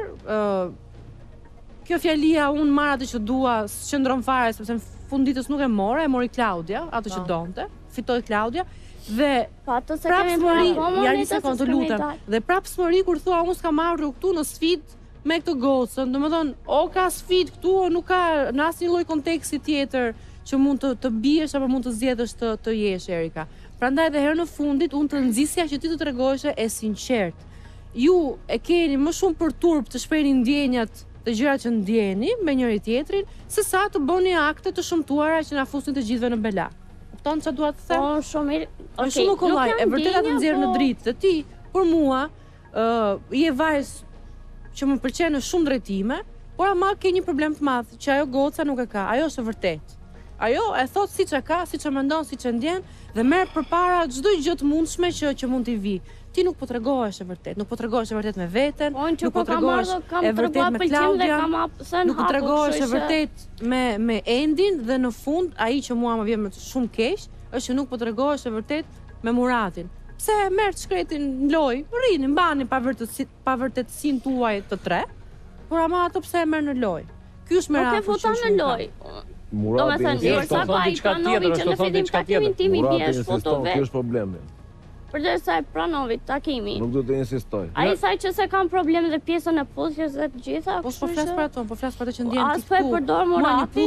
Kjo fjalia unë marr atë që dua, s'qëndron fare, sepse në fund ditës nuk e mori Klaudia, atë që donte, fitoi Klaudia. Dhe prapsmëri, ja një sekond të lutem, dhe prapsmëri kur thua unë s'kam marrë këtu në sfidë me këtë gocën, domethënë o ka sfidë këtu o nuk ka në asnjë lloj konteksti tjetër që mund të biesh apo mund të zgjedhësh të jesh Erika. Prandaj edhe herë në fundit unë të nxisja që ti të tregoheshe e sinqert. Ju e keni më shumë për turp të shprehni ndjenjat të gjërat që ndjeni me njëri tjetrin, sesa të bëni akte të shëmtuara që na fusin të gjithëve në bela. Kupton çfarë dua të them? Po, shumë Është shumë kollaj, e vërtet atë nxjerr në dritë. Dhe ti, për mua, je vajzë që më pëlqen në shumë drejtime, por ama ke një problem të madh që ajo goca nuk e ka. Ajo është e vërtetë. Ajo e thot siç e ka, siç e mendon, siç e ndjen dhe merr përpara çdo gjë të mundshme që mund t'i vi. Ti nuk po tregohesh e vërtet, nuk po tregohesh e vërtet me veten, nuk po tregohesh e vërtet me Klaudian, nuk po tregohesh e vërtet me Endin dhe në fund ai që mua më vjen më shumë keq është që nuk po tregohesh e vërtet me Muratin. Pse merr shkretin në lojë, rrini, mbani pavërtetësinë tuaj të tre, por ama ato pse e merr në lojë. Ky është merat. Okej, futon në lojë. Murati sa pa i pranovi që në fillim takimin tim i bie foto vetë. Kjo është problemi. Përderisa e pranovi takimin. Nuk do të insistoj. Ai thaj që se kam problem dhe pjesën e puthjes dhe të gjitha. Po flas për ato, po flas për ato që ndjen ti. As po e përdor Muratin.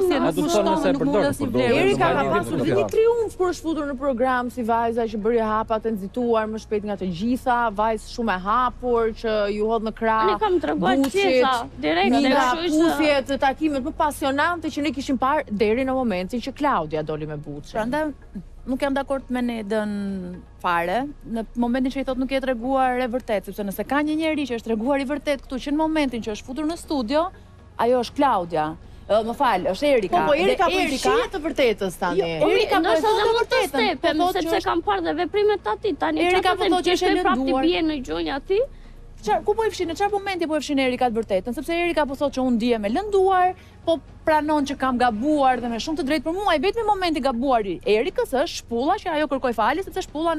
Erika ka pasur një triumf kur është futur në program si vajza që bëri hapat e nxituar më shpejt nga të gjitha, vajzë shumë e hapur që ju hodh në krah. Ne kam treguar gjitha direkt nga puthjet e takimet më pasionante që ne kishim parë deri në momentin që Klaudia doli me Buçi. Prandaj nuk jam dakord me Nedën fare, në momentin që i thot nuk je treguar e vërtet, sepse nëse ka një njerëz që është treguar i vërtet këtu që në momentin që është futur në studio, ajo është Klaudia. Më fal, është Erika. Po Erika po shihet të vërtetës tani. Erika po është edhe më të stepem, sepse kam parë dhe veprimet aty. Tani Erika po thotë që është e prapë lënduar. bie në gjunjë aty. Ku po e fshin, në çfarë momenti po e fshin Erika të vërtetën? Sepse Erika po thotë që unë ndihem e lënduar, po pranon që kam gabuar dhe me shumë të drejtë për mua. I vetmi momenti gabuar i Erikës është shpulla që ajo kërkoi falje sepse shpulla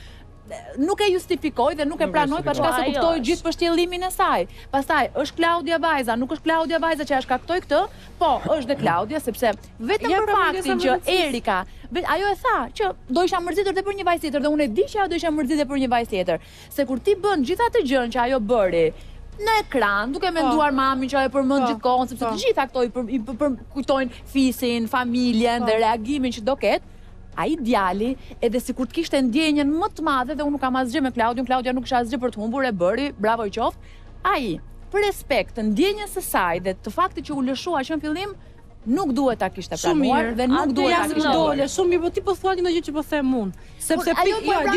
nuk e justifikoi dhe nuk e pranoi pa çka se kuptoi gjithë pështjellimin e saj. Pastaj është Klaudia vajza, nuk është Klaudia vajza që ja shkaktoi këtë, po është dhe Klaudia sepse vetëm për faktin që Erika, ajo e tha që do isha mërzitur edhe për një vajzë tjetër dhe unë e di që ajo do isha mërzitur për një vajzë tjetër. Se kur ti bën gjithë atë gjën që ajo bëri në ekran, duke menduar mamin që ajo përmend gjithkohon, sepse të gjitha këto i kujtojnë fisin, familjen dhe reagimin që do ketë. Ai djali, edhe sikur të kishte ndjenjen më të madhe dhe unë nuk kam asgjë me Klaudion, Klaudia nuk kisha asgjë për të humbur, e bëri, bravo i qoftë. Ai, për respekt të ndjenjes së saj dhe të faktit që u lëshua që në fillim, nuk duhet ta kishte planuar dhe nuk duhet ta kishte dole. Shumë mirë, po ti po thua një gjë që po them unë. Sepse ajo po e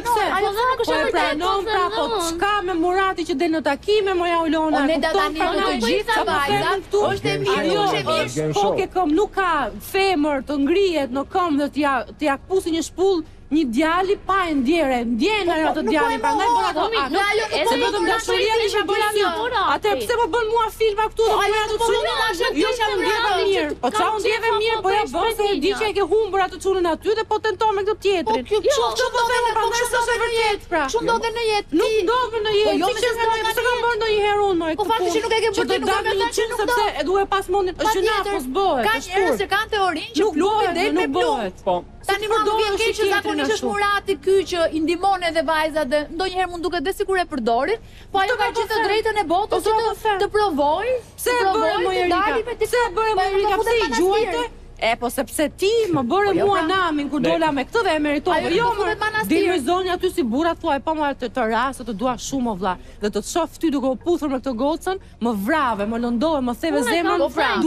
pranon, pra po çka me Murati që del në takime, moja Ulona. Ne tani të gjitha vajzat është e mirë, është e mirë. Po ke këmbë, nuk ka femër të ngrihet në këmbë dhe t'ja pusi një shpull një djali pa e ndjere, ndjen ajo atë djali, prandaj bën ato. Se vetëm dashuria isha bëra një. Atë pse po bën mua filma këtu dhe ajo ato çunë? Jo që unë ndjeva mirë. Po çfarë ndjeve mirë, po ja bën se e di që e ke humbur atë çunën aty dhe po tenton me këtë tjetrin. Jo, çu po them, prandaj s'është e vërtet, pra. Çu ndodhen në jetë? Nuk ndodhen në jetë. Jo, Pse kam bërë ndonjëherë unë më. Po fakti që nuk e ke bërë ti nuk e ka që nuk sepse e duhet pas mundin, është gjëna po s'bëhet. Ka njerëz që kanë teorinë që plupi del me plumb. Po, Tani më vjen keq që zakonisht është Murati ky që i ndihmon edhe vajzat dhe ndonjëherë mund duket dhe sikur e përdorin, po ajo ka gjithë të drejtën e botës që të provojë. Pse e bëre më Erika? Pse e bëre më Erika? Pse i gjuajte? Po sepse ti më bëre mua namin kur dola me këtë dhe e meritove. Jo, dil zonja aty si burra thuaj, po më të rast të dua shumë o vlla. Dhe të shoh ty duke u puthur me këtë gocën, më vrave, më lëndove, më theve zemrën.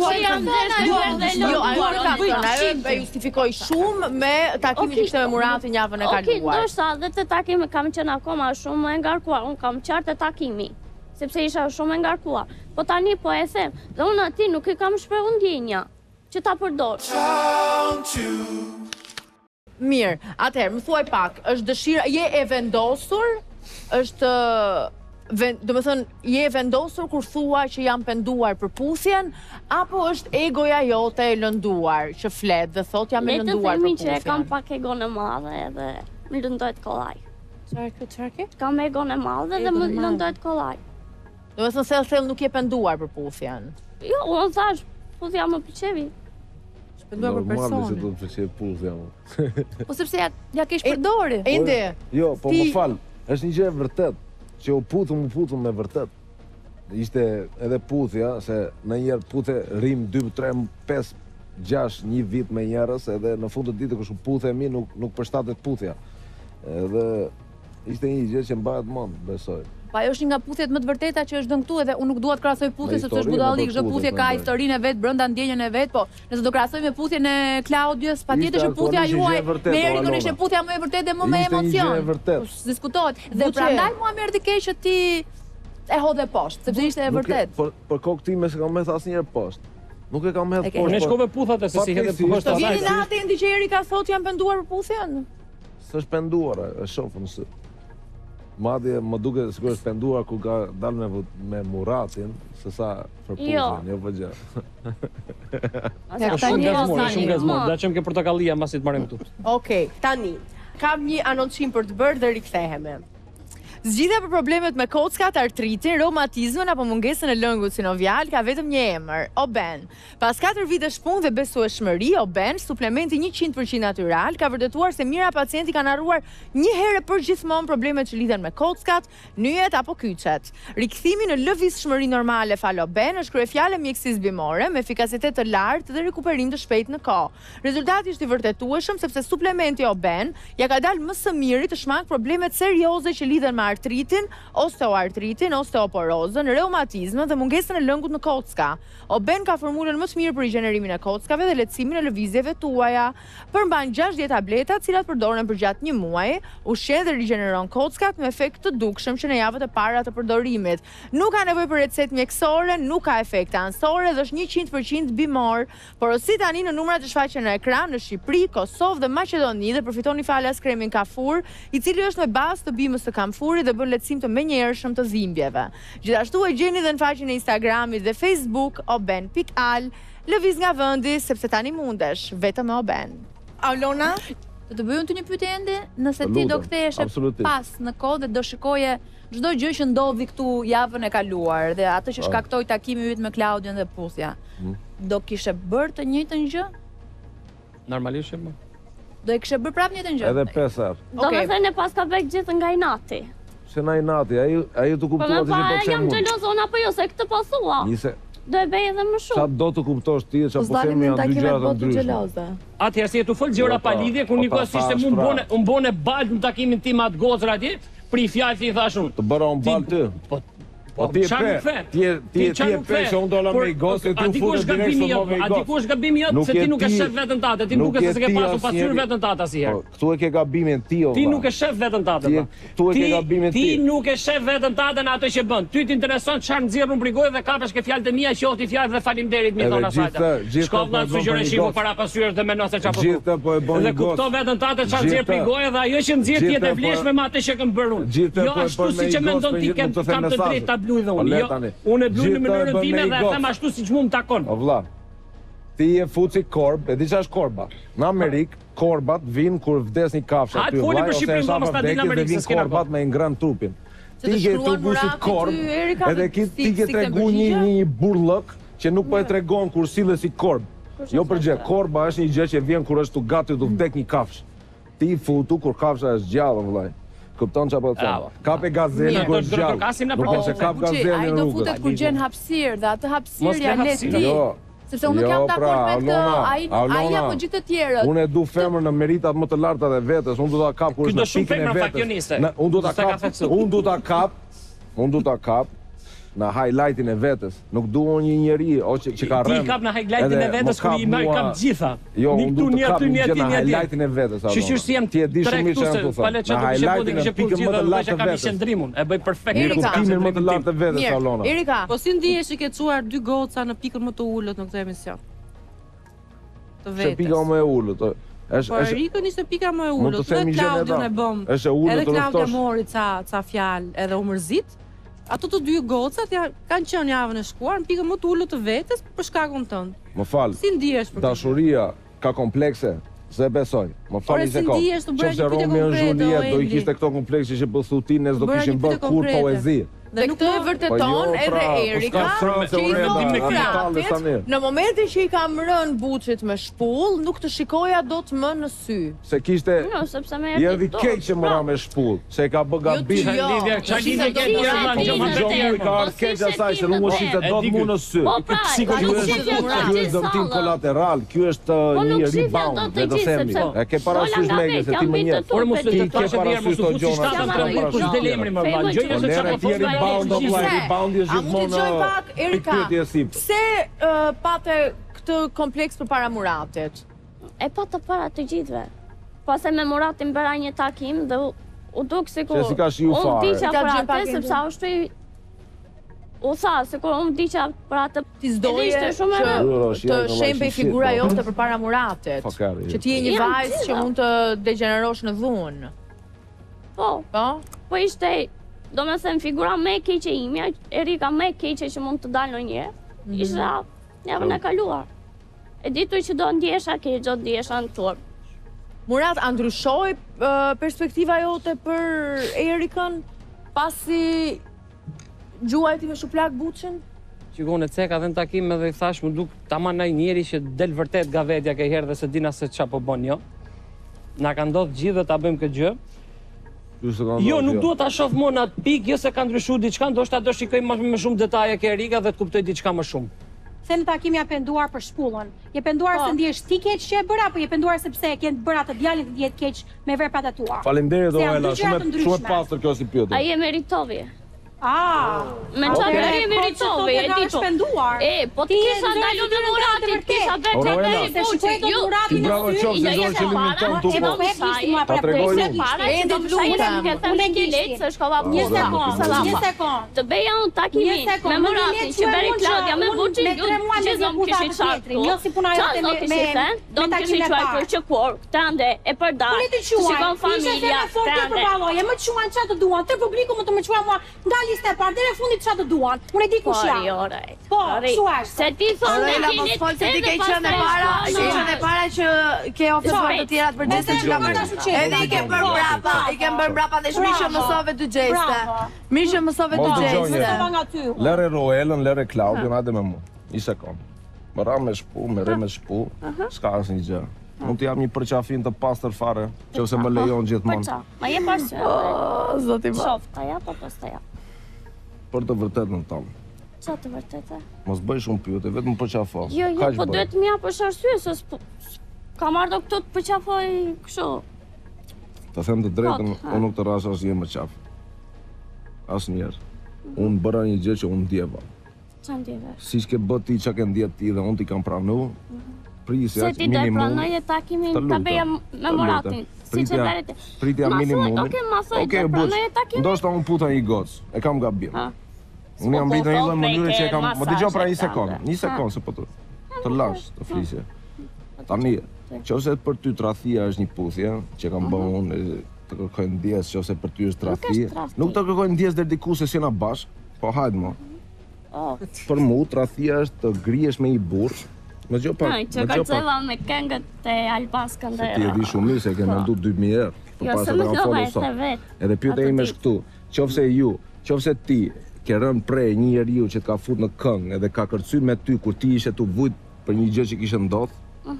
Ajo e justifikoi shumë me takimin që kishte me Muratin javën e kaluar. Okej, ndoshta edhe te takimi kam qenë akoma shumë e ngarkuar. Unë kam qartë te takimi, sepse isha shumë e ngarkuar. Po tani po e them, dhe unë aty nuk i kam shprehur ndjenja që ta përdor. Mirë, atëherë, më thuaj pak, është dëshira, je e vendosur, është, do më thënë, je e vendosur kur thua që jam penduar për puthjen, apo është egoja jote e lënduar, që flet dhe thot jam e lënduar për puthjen? Le të themi që e kam pak egon e madhe edhe më lëndohet kollaj. Çfarë? Kam egon e madhe dhe më lëndohet kollaj. Do më thënë, thellë nuk je penduar për puthjen? Jo, unë thash, puthja më pëlqevi. Shpenduar për personin. Normalisht do të pëlqej puthja. Po sepse ja kesh përdori. Ende. Jo, po më fal, është një gjë e vërtet, që u putëm me vërtet. Ishte edhe puthja, se në njerë puthe rrim 2, 3, 5, 6, një vit me njerës, edhe në fund të ditë kështu puthe mi nuk përshtatet puthja. Edhe ishte një gjë që mbahet mend, besoj. Pa ajo është një nga puthjet më të vërteta që është dënë këtu edhe unë nuk dua të krahasoj puthje sepse është budallik, çdo puthje ka historinë e vet brenda ndjenjën e vet, po nëse do krahasoj me puthjen e Klaudios, patjetër që puthja juaj me Erikun ishte puthja më e vërtetë dhe më me emocion. Diskutohet. Dhe prandaj mua më erdhi keq që ti e hodhe poshtë, sepse ishte e vërtet. Për kokë time se kam hedh asnjëherë poshtë. Nuk e kam hedh poshtë. Ne shkove puthat e se si hedhe poshtë. Vini natë ndi që Erika thotë jam penduar për puthjen? S'është penduar, e shohëm se madje më duke sikur është penduar kur ka dalë me Muratin, se sa për puthjen, jo për gjë. Shumë gazmor, da qëmë ke portokallia mbasi të marrim këtu. Okej, tani, kam një anoncim për të bërë dhe rikthehemi. Zgjidhja për problemet me kockat, artritin, reumatizmin apo mungesën e lëngut sinovial ka vetëm një emër, Oben. Pas 4 vitesh punë dhe besueshmëri, Oben, suplementi 100% natyral, ka vërtetuar se mira pacienti kanë harruar një herë për gjithmonë problemet që lidhen me kockat, nyjet apo kyçet. Rikthimi në lëvizshmëri normale fal Oben është kryefjalë mjekësisë bimore me efikasitet të lartë dhe rikuperim të shpejtë në kohë. Rezultati është i vërtetueshëm sepse suplementi Oben ja ka dalë më së miri të shmang problemet serioze që lidhen me artritin, osteoartritin, osteoporozën, reumatizmën dhe mungesën e lëngut në kocka. Oben ka formulën më të mirë për rigjenerimin e kockave dhe lehtësimin e lëvizjeve tuaja. Përmban 60 tableta, të cilat përdoren për gjatë një muaji, ushqen dhe rigjeneron kockat me efekt të dukshëm që në javët e para të përdorimit. Nuk ka nevojë për recetë mjekësore, nuk ka efekte anësore dhe është 100% bimor. Porosit tani në numrat që shfaqen në ekran në Shqipëri, Kosovë dhe Maqedoni dhe përfitoni falas kremin Kafur, i cili është me bazë të bimës së kamfurit dhe bën lehtësim të menjëhershëm të dhimbjeve. Gjithashtu e gjeni dhe në faqen e Instagramit dhe Facebook oben.al. Lëviz nga vendi sepse tani mundesh vetëm me Oben. Alona, do të bëjmë ty një pyetje ende, nëse ti do ktheheshe pas në kohë dhe do shikoje çdo gjë që ndodhi këtu javën e kaluar dhe atë që shkaktoi takimi yt me Klaudion dhe puthja. Do kishe bërë të njëjtën gjë? Normalisht e bë. Do e kishe bërë prapë një njëjtën gjë? Edhe 5 herë. Do të thënë pas ka bëj gjithë nga inati. Se na inati, ai të kuptoj atë që po them. Jam xhelozon apo jo se këtë po thua. Do e bëj edhe më shumë. Sa do të kuptosh ti çfarë po them janë dy gjëra të ndryshme. Atëherë si e tu fol gjëra pa lidhje kur Nikos ishte unë bone balt në takimin tim atë gocër atje, për i fjalë ti thashun. Të bëra un balt ty. Po ti e pe që unë dola me i gosë, ti u futë direkt së më me i gosë. A di ku është gabimi jotë, se ti nuk e shef vetën tate, ti nuk e se ke pasur pasur vetën tate asnjëherë. Këtu e ke gabimin ti, o vlla. Ti nuk e shef vetën tate. Këtu e ke gabimin ti. Ti nuk e shef vetën tate në ato që bën. Ty t'intereson çfarë nxjerr unë brigoj dhe kapesh ke fjalët e mia, qofti fjalë dhe faleminderit mi thon asajta. Shkova në sugjerë shiku para pasyrës dhe mendon se çfarë po. Gjithë po e bën dhe kupton vetën tate çfarë nxjerr brigoj dhe ajo që nxjerr ti e vleshme me atë që kam bërë unë. Jo ashtu siç e mendon ti kam të drejtë ta bluj dhe unë. Unë e blu në mënyrën time dhe e them ashtu siç mua më takon. O vlla. Ti e fuci korb, e di ç'është korba. Në Amerikë, korbat vinë kur vdes një kafshë aty vllai ose në shapa vdekjes dhe vinë korbat me ngrën trupin. Ti ke treguar korb, edhe ti ke treguar një burllëk që nuk po e tregon kur sillet si korb. Jo përgjigj, korba është një gjë që vjen kur është tu gati tu vdek një kafsh. Ti futu kur kafsha është gjallë vëllai. Kupton çapo të them? Kape gazelën kur është gjallë. Nuk ka se kap gazelën Ai në do rrugë. futet kur gjen hapësirë dhe atë hapësirë ja le ti. Jo. Sepse unë nuk jam dakord me këtë, ai apo gjithë të tjerët. Unë e du femër në meritat më të larta dhe vetes, unë du ta kap kur është në pikën e vetes. Unë du ta kap në highlightin e vetes. Nuk du unë një njeri që ka rënë. Ti kap në highlightin e vetes kur i kap gjitha. Jo, unë du të kap një gjë në highlightin e vetes. Shqyr si jam ti e di shumë mirë çfarë do të thonë. Në highlightin e pikën më të lartë të vetes. E bëj perfekt. Kuptimin më të lartë të vetes, Alona. Erika, Po si ndihesh që ke çuar 2 goca në pikën më të ulët në këtë emision? Të Se vetes. pika më e ulët. Po Erikën ishte pika më e Mund të ulët. themi Dhe gjën e Klaudion e ta. bëm. Është e ulët Edhe të Klaudia rëftosh. mori ca fjalë edhe u mërzit. Ato të 2 gocat kanë qenë javën e shkuar në pikën më të ulët të vetes për shkakun tënd. Më fal. Si ndihesh për këtë? Dashuria ka komplekse, se besoj. Më fali se si ka. ndihesh, të bëra një Qofse pyetje Romeo konkrete, Juliet do i Endi. kishte këto komplekse që po thu ti, ne s'do Bëra kishim një bërë pyetje kur konkrete. poezi. Dhe këtë e vërteton Po jo, edhe pra, Erika, po s'ka që i Oreda, thotë ata talë sa mirë. në momentin që i kam rënë buçit me shpull, nuk të shikoja dot më në sy. Se kishte Jo, sepse me erdhi keq që mëra me shpull, se e ka bë gabim. Jo, Çfarë lidhje ke Gjomu i ka ardhur keq asaj se nuk mos shifte dot mu në sy. Po pra, Ky është dëmtim kolateral, ky është një rebound, le të themi. E ke parasysh Mege se ti më njeh. Por mos Ti të ke thashë deri mos parasysh u këto futi gjona. shtatën tregoj kush del emri më vonë. Gjëja se çfarë po rebound, reboundi është A mund t'i gjoj pak, Erika, pyetje sip. pse pate këtë kompleks përpara Muratit? E pa të para të gjithve. Pase me Muratin bëra një takim dhe u duk si Se si ka shiu unë fare. diqa Ka për gjë atë, pak sepse a ushtri u tha, se kur unë diqa për atë, Ti s'doje ishte shumë e që të shembej figura jote përpara Muratit. Që ti je një Jam vajzë që gjitha. mund të degenerosh në dhunë. po, Po? po ishte, do me thënë figura me e keqe imja, Erika me e keqe që mund të dalë në një, isha javën e kaluar. E dituj që do ndjesha keq, do ndjesha në turp. Murat, a ndryshoi perspektiva jote për Erikën pasi gjuajti me shuplak buçin? Shikon e ceka dhe në takim edhe i thash më duk tamam ai njeri që del vërtet nga vetja ke herë dhe se dina se ç'a po bën jo. Na ka ndodhur gjithë dhe ta bëjmë këtë gjë. Jo, nuk duhet ta shoh më në atë pikë, jo se ka ndryshuar diçka, ndoshta do shikoj më shumë detaje ke Erika dhe të kuptoj diçka më shumë. Se në takim ja penduar për shpullën. Je penduar se ndihesh ti keq që e bëra, apo je penduar sepse ke bërë atë djalin të dihet keq me veprat e tua? Faleminderit Se janë Orela, dy gjëra të shumë e ndryshme. pastër kjo si pyetje. A je meritovi. Me Po, qatë po, e meritovi, e po, ditu. shpenduar. Po të kisha ndalu me Muratin, kisha vetë Orela, me i se buqi. shikoj do Muratin Ti bravo në sy, qoftë se ja do jeta qëllimin para, tonë tu e po. po e kishti mua Ta pra tregoj se unë. para, Që do më shajnë ke thënë Unë një letë se shkova Një buka. sekond, një sekond. Të beja unë takimin me Muratin që beri Klaudia me buqi, me 3 muaj që me do më kishin qartë. Jo si puna jote do të kishin, do më kishin qartë që kur, tande, e përdar, Unë të të shikon familja, ishe fort për balloje, më quan çfarë të duan, të publiku më të më quan mua nga lista e parë deri në fundit çfarë të duan. Unë e di kush jam. Po, kështu është. Se ti thonë Orela, mos fol se ti ke qenë e para, që ke ofruar të tjerat për gjeste që ka bërë. Edhe i ke bërë brapa, dhe mirë që mësove dy gjeste. Mirë që mësove dy gjeste. Lere Roelën, lere Klaudion, hajde me mu. Një sekund. Më ra me shpu, me re me shpu, s'ka asnjë gjë. Mund të jam një përqafin të pastër fare, që ose më lejon gjithmonë. Përqa, ma je parsë. Zoti ma. Shof, ta ja, po pas ta ja. Për të vërtetën tonë. Qa të vërtete? Mos bëj shumë pyetje, vetëm përqafo. Jo, po duhet mja për sharsye, se kam ardhur këtu të përqafoj kështu. Të them të drejtën, unë nuk të rras asnjë më qaf. Asnjëherë. Unë bëra një gjë që unë ndjeva. Qa ndjeve? Siç ke bë ti çka ke ndjet ti dhe unë ti kam pranu. Prisja Se ti do e pranoje takimin ta beja me Muratin. Si që verite. Pritja minimumin. Oke, ma thoj, do e pranoje takimin. Ndoshta unë puta një gocë, e kam gabim. Unë jam bitë në një lloj mënyre që e kam... Më dëgjo pra një sekond, se po të lash, të flisje. Tani, qose për ty tradhia është një puthje, që kam bën unë, të kërkoj ndjes, qose për ty është tradhia. Nuk të kërkoj ndjes deri diku se si na bash, po hajde mo. Për mu, tradhia është të grihesh me një burr. Më dëgjo pak. Që kërceva me këngët e Albans Skënderaj. Ti e di shumë mirë se ke mendu 2000 herë. Jo, se më dova e the vet. Edhe pyetja ime është këtu, qofse ti ke rënë prej një njeriu që të ka fut në këngë edhe ka kërcy me ty kur ti ishe tu vujt për një gjë që kishte ndodhur.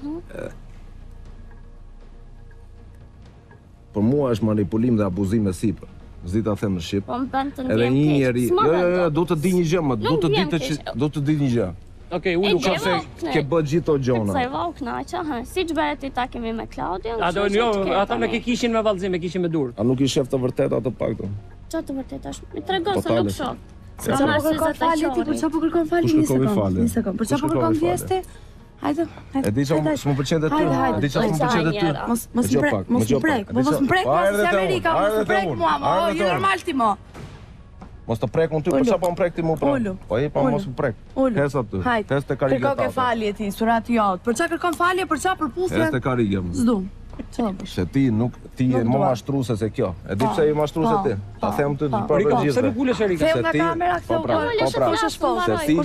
Për mua është manipulim dhe abuzim e sipër. Zi ta them në shqip. Po më bën të Edhe ndjem një keq. njeri, jo, do të di një gjë, do të di një gjë. Okej, ulu ka se ke bë gjithë to gjona. Se vau knaqa, siç bëhet i takimi me Claudion. Ata nuk e kishin me vallëzim, e kishin me dur. A nuk i shef të vërtet atë paktën? Çfarë të vërtet është? Mi tregon se Totale. nuk shoh. Për çfarë po kërkon falje ti? Për çfarë po kërkon falje? Kush kërkon falje? Një sekond. Për çfarë po kërkon vjeste? Hajde. E di që s'më pëlqen të ty. E di që s'më pëlqen të ty. Mos më prek, mos më prek. Mos më prek, mos si Amerika, mos më prek mua, jo normal ti mo. Mos të prek unë ty, për çfarë po më prek ti mua pra? Po i po mos më prek. Hes aty. Hes te karriga. Kërko ke falje ti, surat jot. Për çfarë kërkon falje? Për çfarë përputhje? Hes te karriga. S'dum. Se ti je më mashtruese se kjo. E di pse je mashtruese ti. Ta them ty për Rika, gjithë. pse nuk ulesh Rika? Them nga kamera, ktheu kush është fokus?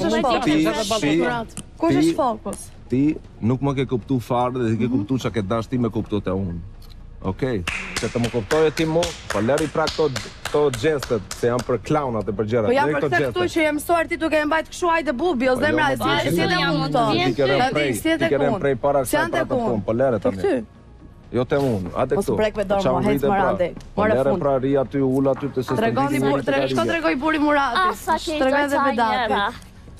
Kush është fokus? Ti nuk më ke kuptu fare dhe ke kuptu që ke dash ti me kuptu të unë. Okej, se të më kuptoje ti mu, po lëri pra këto gjestet, se janë për klaunat e për gjërat. Po ja për këtë këtu që jem mësuar ti duke e mbajt kështu ajde bubi, o zemra, si e mund to? Ti kërën prej para kësaj pra të punë, po lëre tani. Jo te unë, ate këtu. Mos prek me dorë, hec Murati. More fund. Pra ri aty ul aty të se shko tregoj buri Murati. Tregoj dhe Vedati.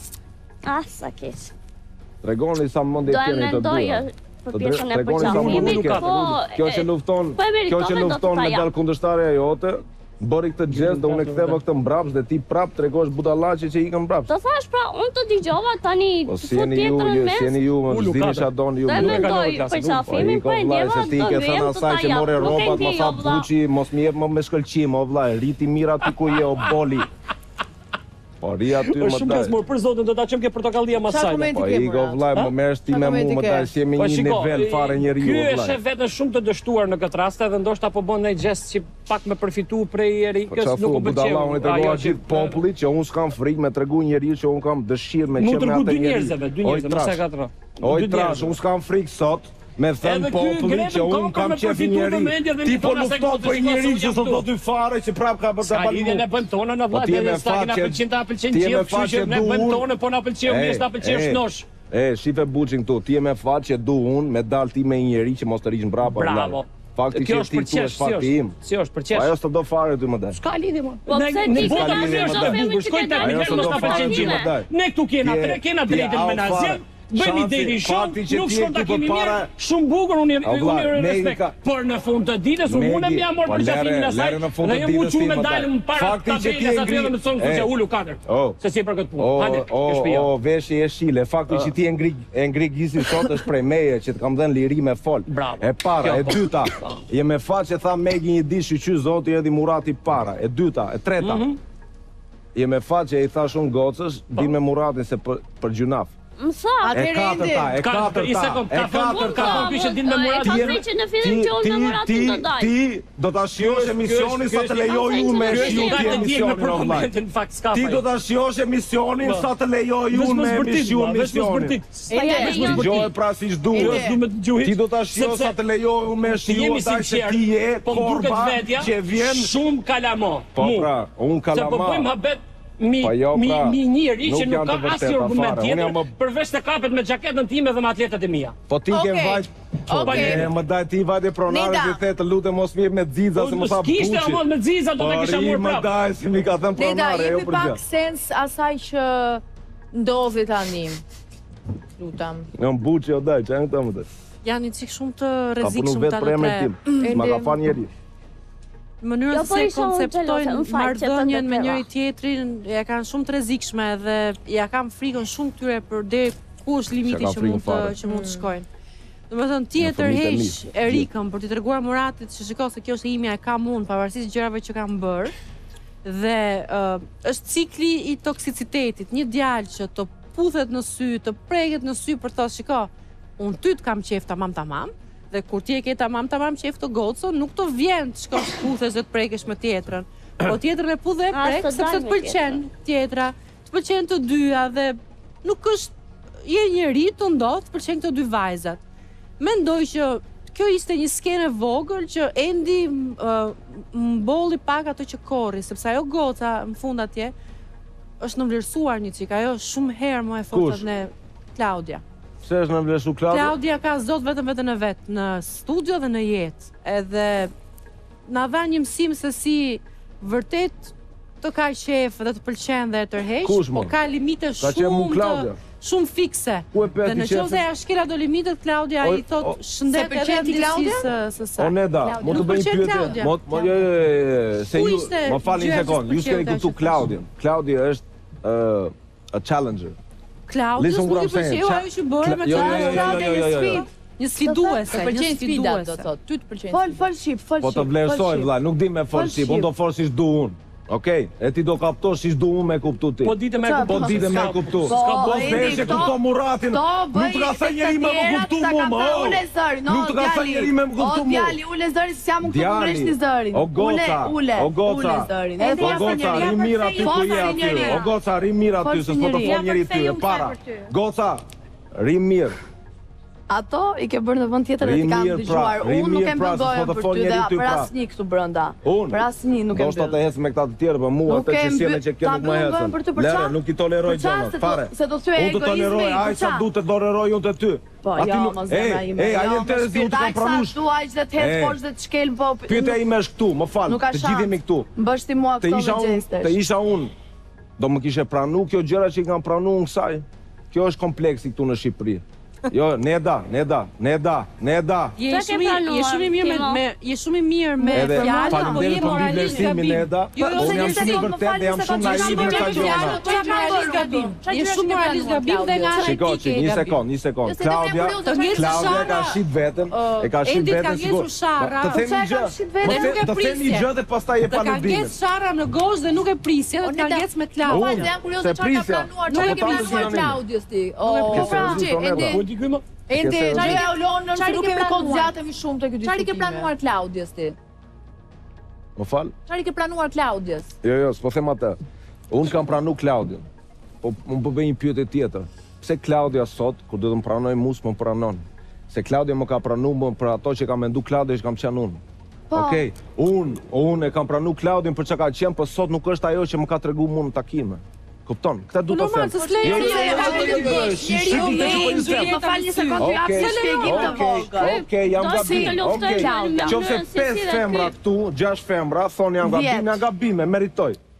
Sa keq. Tregoni sa mendje keni të dy. Për pjesën e përqafimit, po... Kjo që lufton me dal kundërshtarja jote, bëri këtë gjest dhe unë e ktheva këtë mbrapsht dhe ti prap tregosh budallaqe që ikën mbrapsht. Do thash pra, unë të dëgjova tani fut tjetrën mes. Si jeni ju, më zdini që adoni ju. Do e mendoj përqafimin, po e ndjeva ti ke thënë asaj që more robat, më tha Gucci, mos më jep më me shkëlqim, o vllai, riti mirë aty ku je o boli. Po ri aty më daj. Shumë pesmur për zotin do ta çojmë ke portokallia masaj. Po i go vllai, më merresh ti me mua, më daj si jemi një nivel fare njeriu vllai. Ky është vetëm shumë të dështuar në këtë rast edhe ndoshta po bën një gest që pak më përfitu prej Erikës, nuk u pëlqeu. Unë tregova gjithë popullit që unë s'kam frikë me tregu njeriu që unë kam dëshirë me qenë me atë njeriu. Dy njerëz, mos e gatra. Oj trash, unë s'kam frikë sot. Me thënë popullit që unë kam qefi njeri. Ti po luftot për njeri që sot do ty fare që prap ka për të balu. Ska lidhje në bën tonë në vlad, dhe s'ka na pëlqen ta pëlqen gjithë, kështu që në bën tonë po na pëlqeu mirë, s'na pëlqeu shnosh. Shife buçin këtu, ti e me fat që du unë me dal ti me njeri që mos të rish mbrapa. Bravo. Fakti që ti tu është fakti im. Si është për qesh? Ajo s'të do fare ty më daj. S'ka lidhje më. Po pse ti ke bukur, shkoj te Miguel mos ta pëlqen gjithë. Ne këtu kena drejtën me na zgjedh. Bëni deri shumë, nuk shkon takimi mirë, shumë bukur, unë respekt. Por në fund të ditës, unë më jam marrë përqafimin asaj, dhe jam u qumë me dalëm para tabelës aty dhe më thonë ku që ulu 4. Se si për këtë punë. Hajde, ke shtëpia. O, veshje e shile, fakti që ti e ngri gizin sot është prej meje që të kam dhënë liri me fol. E para, e dyta, je me fat që tha Megi një ditë shqy zoti edhe Murati para. E dyta, e treta. Je me fat që i tha shumë gocës, din me Muratin se për gjunaf. E katërta. Kishë din me Muratin. Ti do ta shijosh emisionin sa të lejoj unë me shiu ti emisionin online. Ti do ta shijosh emisionin sa të lejoj unë me shiu emisionin. Gjohë pra si shduhet. Ti do ta shijosh sa të lejoj unë me shiu ataj se ti je korba që vjen shumë kalamo. Po pra, unë kalama. Se po bëjmë habet mi njeri që nuk ka asnjë argument tjetër përveç të kapet me xhaketën time dhe me atletat e mia. Po ti ke vajt. Më daj ti vajte pronarët i the të lutem mos më jep me xixa se mos sa buçi. Kishte amon me xixa do ta kisha marrë prapë. Më daj si mi ka thënë pronarë jo për gjë. Pak sens asaj që ndodhi tani. Lutem. Jam buçi o daj, çan këta më daj. Janë një çik shumë të rrezikshëm ta tre. Ma ka fa njeri. Mënyrën se konceptojnë marrëdhënien me njëri tjetrin ja kanë shumë të rrezikshme dhe ja kam frikën shumë këtyre për deri ku është limiti që mund të shkojnë. Domethënë ti e tërheq Erikën për t'i treguar Muratit se shikoj se kjo është imja e kam unë pavarësisht gjërave që kam bërë dhe është cikli i toksicitetit, një djalë që të puthet në sy, të preket në sy për të shikoj, unë ty të kam qef tamam. Dhe kur ti e ke tamam qef të gocën, nuk të vjen të shkosh puthesh dhe të prekesh me tjetrën. Po tjetrën e puthe e prek, sepse të pëlqen tjetra, të pëlqen të dyja dhe nuk është je njeri të ndodh të pëlqen këto dy vajzat. Mendoj që kjo ishte një skenë vogël që Endi mbolli pak ato që korri, sepse ajo goca në fund atje është në vlerësuar një çik, ajo shumë herë më e fortë në Claudia. Pse është në vleshu Klaudia? Klaudia ka zot vetëm vetën e vet në studio dhe në jetë. Edhe na dha një mësim se si vërtet të ka qef dhe të pëlqen dhe e tërheq, Kush, mo? po ka limite Ka qenë mu Klaudia? shumë fikse. Ku e peti Dhe në qoftë se ja shkela do limitet, Klaudia i thot shëndet edhe pëlqen ti ndjesisë së saj. O Neda, mo të bëjmë pyetje. Se Ku ju, ishte më falni një gjëja që sekond, ju s'keni pëlqeu kuptu ta që Klaudien. Klaudia është a challenger. Klaudius Listen nuk what i I'm saying. pëlqeu ajo që bëre me Jo. një sfiduese, Të një pëlqen sfidat, do sfiduese. thot. Ty të pëlqen. Fol shqip, fol shqip. Po të vlerësoj vëlla, nuk di me fol shqip, unë do fol si du unë. Okej, e ti do kaptosh si du unë me kuptu ti. Po ditë me kuptu. Po ditë me kuptu. Po s'peshe kupto muratin. Nuk të ka thënë njeri me më kuptu mu, më. Nuk të ka thënë njeri me më kuptu mu. O djali, ule zërin, si jam këtu më reshti zërin. O goca, o goca, zërin. o goca, ri mira ty ku je aty. O goca, ri mira ty, se s'po të fol njeri ty, e para. Goca, ri mirë. Ato i ke bërë në vend tjetër dhe ti kam dëgjuar. Unë nuk kem bëgojën për ty dhe për asnjë këtu brenda. Për asnjë nuk kem bërë. Do shta të hecë me këta të tjerë, për mua atë që sjellën që kjo nuk më hecën. Lere, nuk i toleroj gjënat, fare. Se do thye Unë të toleroj, aj sa du të toleroj unë të ty. Po, jo, mos zemra ime. Ej, ajën të rëzi, unë të kam pranush. Du aq dhe të hecë poshtë dhe të shkel, po... Pyetja ime është këtu, më falë, të gjithimi këtu. Mbësht ti mua këto me gjestesh. Të isha unë, do më kishe pranu kjo gjëra që i kam pranu në kësaj. Kjo është kompleksi këtu në Shqipëri. Jo, Neda. Je shumë i mirë me fjalë, po je moralisht gabim. Unë jam shumë i vërtet dhe jam shumë naiv në këta gjëra. Je shumë moralisht gabim dhe nga ana Shiko, një sekond. Klaudia ka shit veten, e ka shit veten sigur. Të themi një gjë dhe pastaj e pa në dimit. Ka ngec Sharra në gozhë dhe nuk e prisje, dhe ka ngec me Klaudia. Se prisja. Nuk e planuar Klaudius ti. Ende, gjëja u lonë që nuk kemi kohë zjatemi shumë të këtë Çfarë ke planuar Klaudius ti? Më fal? Çfarë ke planuar Klaudius? Jo, s'po them atë. Unë kam pranu Klaudion. Po unë po bëj një pyetje tjetër. Pse Klaudia sot, kur do të më pranoj mua, më pranon? Se Klaudia më ka pranu më për ato që kam mendu Klaudia që kam qenë unë. Okej, unë e kam pranu Klaudion për çka ka qenë, po sot nuk është ajo që më ka tregu mua në takime. Kupton? Këtë du të them. Më falë një sekundë, ju japë shpjegim të vogël. Okej, jam gabim. Qofse 5 femra këtu, 6 femra, thonë jam gabime, meritoj.